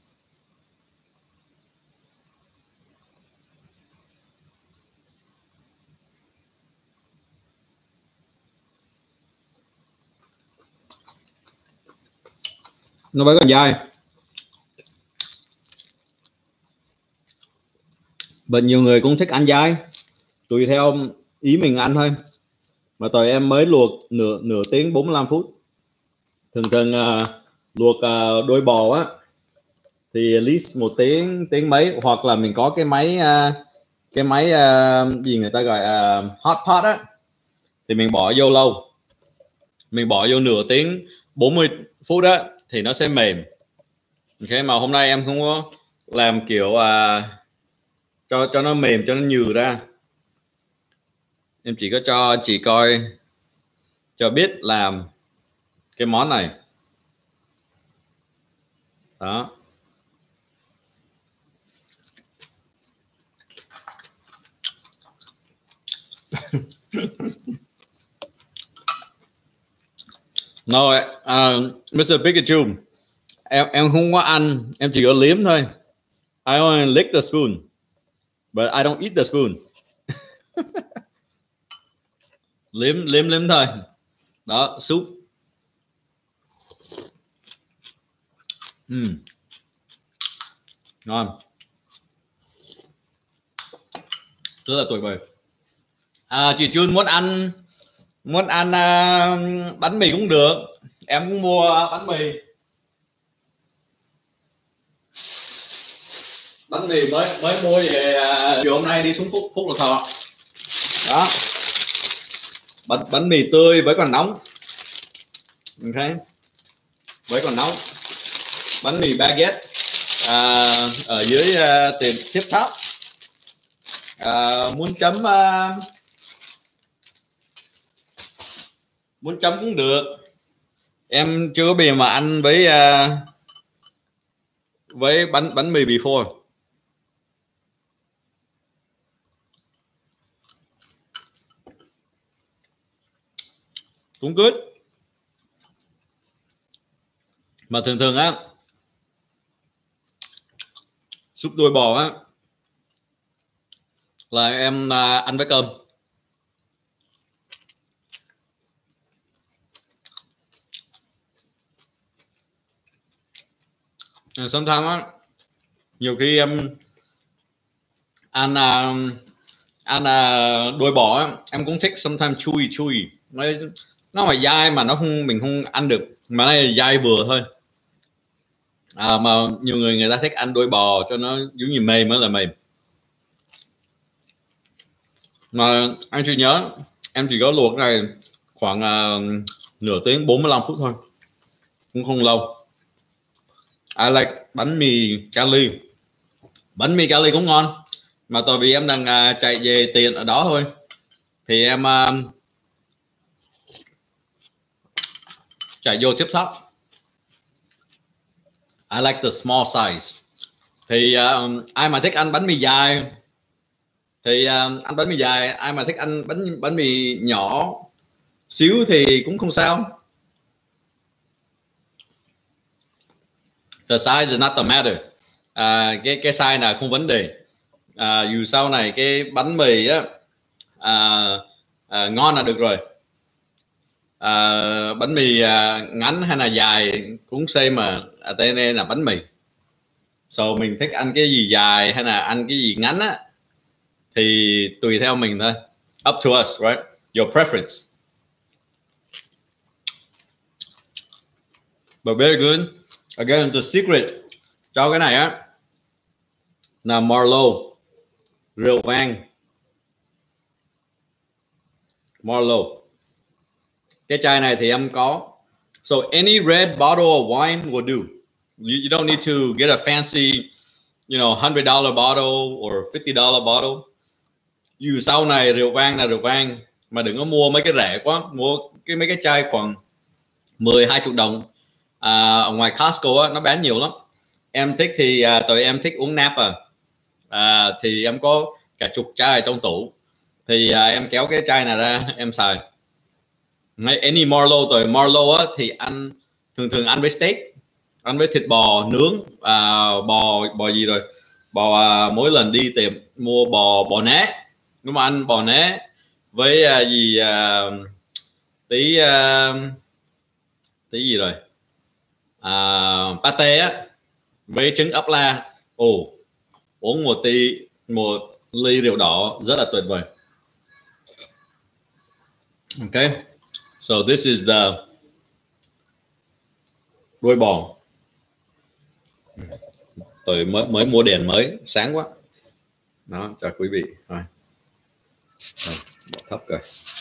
Nó vẫn còn dai. Bệnh nhiều người cũng thích ăn dai, tùy theo ý mình ăn thôi. Mà tụi em mới luộc nửa nửa tiếng bốn mươi lăm phút. Thường thường uh, luộc uh, đôi bò á thì at least một tiếng tiếng mấy, hoặc là mình có cái máy uh, cái máy uh, gì người ta gọi uh, hot pot á thì mình bỏ vô lâu, mình bỏ vô nửa tiếng bốn mươi phút á thì nó sẽ mềm. Ok, mà hôm nay em không có làm kiểu uh, cho cho nó mềm, cho nó nhừ ra. Em chỉ có cho chị coi cho biết làm cái món này. Đó. No, uh, mít-tơ Pikachu, em em không có ăn, em chỉ có liếm thôi. I only lick the spoon, but I don't eat the spoon. liếm liếm liếm thôi. Đó, súp. Uhm. Ngon, rất là tuyệt vời. À, chị Jun muốn ăn muốn ăn uh, bánh mì cũng được, em cũng mua bánh mì. Bánh mì mới mới mua về uh, chiều hôm nay đi xuống Phúc Phúc Lộc Thọ. Đó, bánh bánh mì tươi với còn nóng. Ok, với còn nóng. Bánh mì baguette à, ở dưới uh, tiệm Tip Top. À, muốn chấm uh, muốn chấm cũng được. Em chưa có bề mà ăn với uh, với bánh bánh mì before. Cũng good. Mà thường thường á, súp đuôi bò á là em uh, ăn với cơm. Sometimes á, nhiều khi em ăn uh, ăn uh, đuôi bò á, em cũng thích sometimes chewy chewy, nó nó mà dai mà nó không, mình không ăn được, mà đây là dai vừa thôi. À, mà nhiều người người ta thích ăn đuôi bò cho nó giống như mềm mới là mềm. Mà anh chỉ nhớ em chỉ có luộc này khoảng uh, nửa tiếng bốn mươi lăm phút thôi, cũng không lâu. I like bánh mì Cali. Bánh mì Cali cũng ngon, mà tại vì em đang uh, chạy về tiền ở đó thôi thì em uh, chạy vô tiếp top. I like the small size. Thì uh, ai mà thích ăn bánh mì dài thì uh, ăn bánh mì dài, ai mà thích ăn bánh bánh mì nhỏ xíu thì cũng không sao. The size is not the matter. À, cái cái size nào không vấn đề. À, dù sau này cái bánh mì á à, à, ngon là được rồi. À, bánh mì à, ngắn hay là dài cũng same mà, à, tên này là bánh mì. So mình thích ăn cái gì dài hay là ăn cái gì ngắn á thì tùy theo mình thôi. Up to us, right? Your preference. But very good. Again, the secret cho cái này á là Merlot, rượu vang Merlot. Cái chai này thì em có. So any red bottle of wine will do. You, you don't need to get a fancy, you know, one hundred dollar bottle or fifty dollar bottle. Dù sau này rượu vang là rượu vang, mà đừng có mua mấy cái rẻ quá, mua cái mấy cái chai khoảng mười hai mươi đồng. À, ở ngoài Costco á, nó bán nhiều lắm. Em thích thì à, tụi em thích uống Napa, à, thì em có cả chục chai trong tủ, thì à, em kéo cái chai này ra em xài. Any Merlot, rồi Merlot á, thì ăn thường thường ăn với steak, ăn với thịt bò nướng, à, bò bò gì rồi bò à, mỗi lần đi tiệm mua bò bò né, nếu mà ăn bò né với à, gì à, tí à, tí gì rồi à, pate á với trứng ốc la. Ồ, uống một tí một ly rượu đỏ rất là tuyệt vời. Okay, so this is the đuôi bò. Tôi mới mới mua đèn mới sáng quá đó, chào quý vị. Rồi, rồi bỏ thấp rồi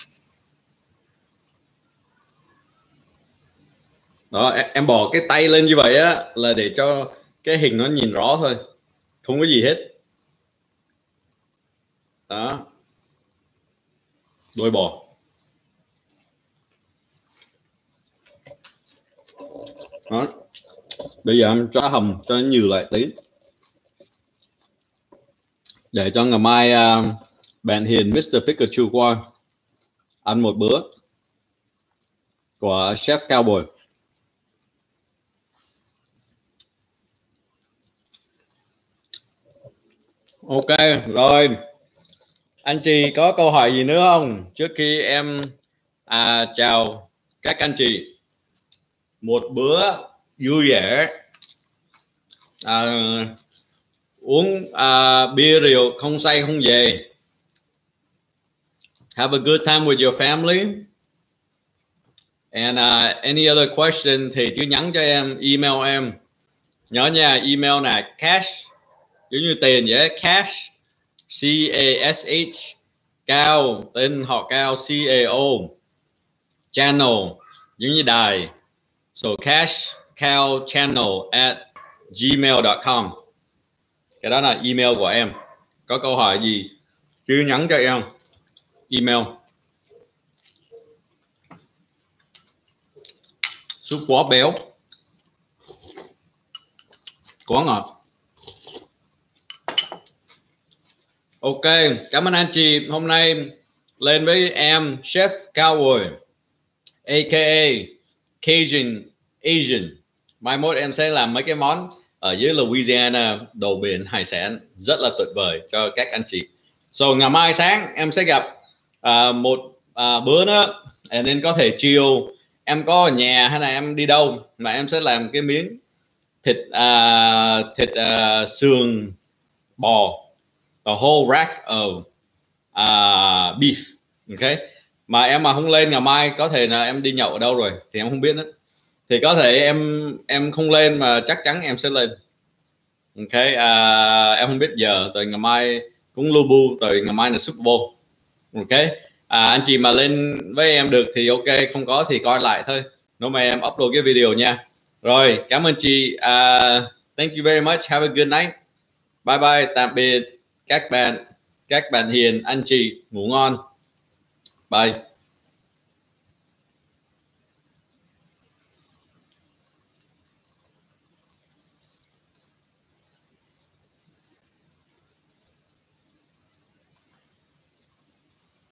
đó. Em, em bỏ cái tay lên như vậy á là để cho cái hình nó nhìn rõ thôi, không có gì hết đó. Đuôi bò. Đó, bây giờ em cho hầm cho nó nhiều lại tí để cho ngày mai uh, bạn Hiền mít tơ Pikachu qua ăn một bữa của Chef Cowboy. Ok rồi, anh chị có câu hỏi gì nữa không trước khi em à, chào các anh chị? Một bữa vui vẻ, à, uống à, bia rượu không say không về. Have a good time with your family. And uh, any other question thì cứ nhắn cho em, email em. Nhớ nha, email là cash giống như tiền vậy, cash C A S H Cao, tên họ Cao, C A O, channel giống như đài, so cash Cao channel at gmail dot com. Cái đó là email của em. Có câu hỏi gì cứ nhắn cho em email. Súp quá béo, quá ngọt. Ok, cảm ơn anh chị hôm nay lên với em Chef Cowboy aka Cajun Asian. Mai mốt em sẽ làm mấy cái món ở dưới Louisiana, đồ biển hải sản rất là tuyệt vời cho các anh chị. So ngày mai sáng em sẽ gặp uh, một uh, bữa nữa, nên có thể chiều em có ở nhà hay là em đi đâu mà em sẽ làm cái miếng thịt uh, thịt uh, sườn bò, a whole rack of uh, beef. Okay, mà em mà không lên ngày mai có thể là em đi nhậu ở đâu rồi thì em không biết nữa. Thì có thể em em không lên mà chắc chắn em sẽ lên. Ok, à, em không biết giờ từ ngày mai cũng lu bu, từ ngày mai là Super Bowl. Ok, à, anh chị mà lên với em được thì ok, không có thì coi lại thôi nếu mà em upload cái video nha. Rồi, cảm ơn chị. Uh, thank you very much, have a good night, bye bye, tạm biệt các bạn, các bạn hiền, anh chị ngủ ngon, bye.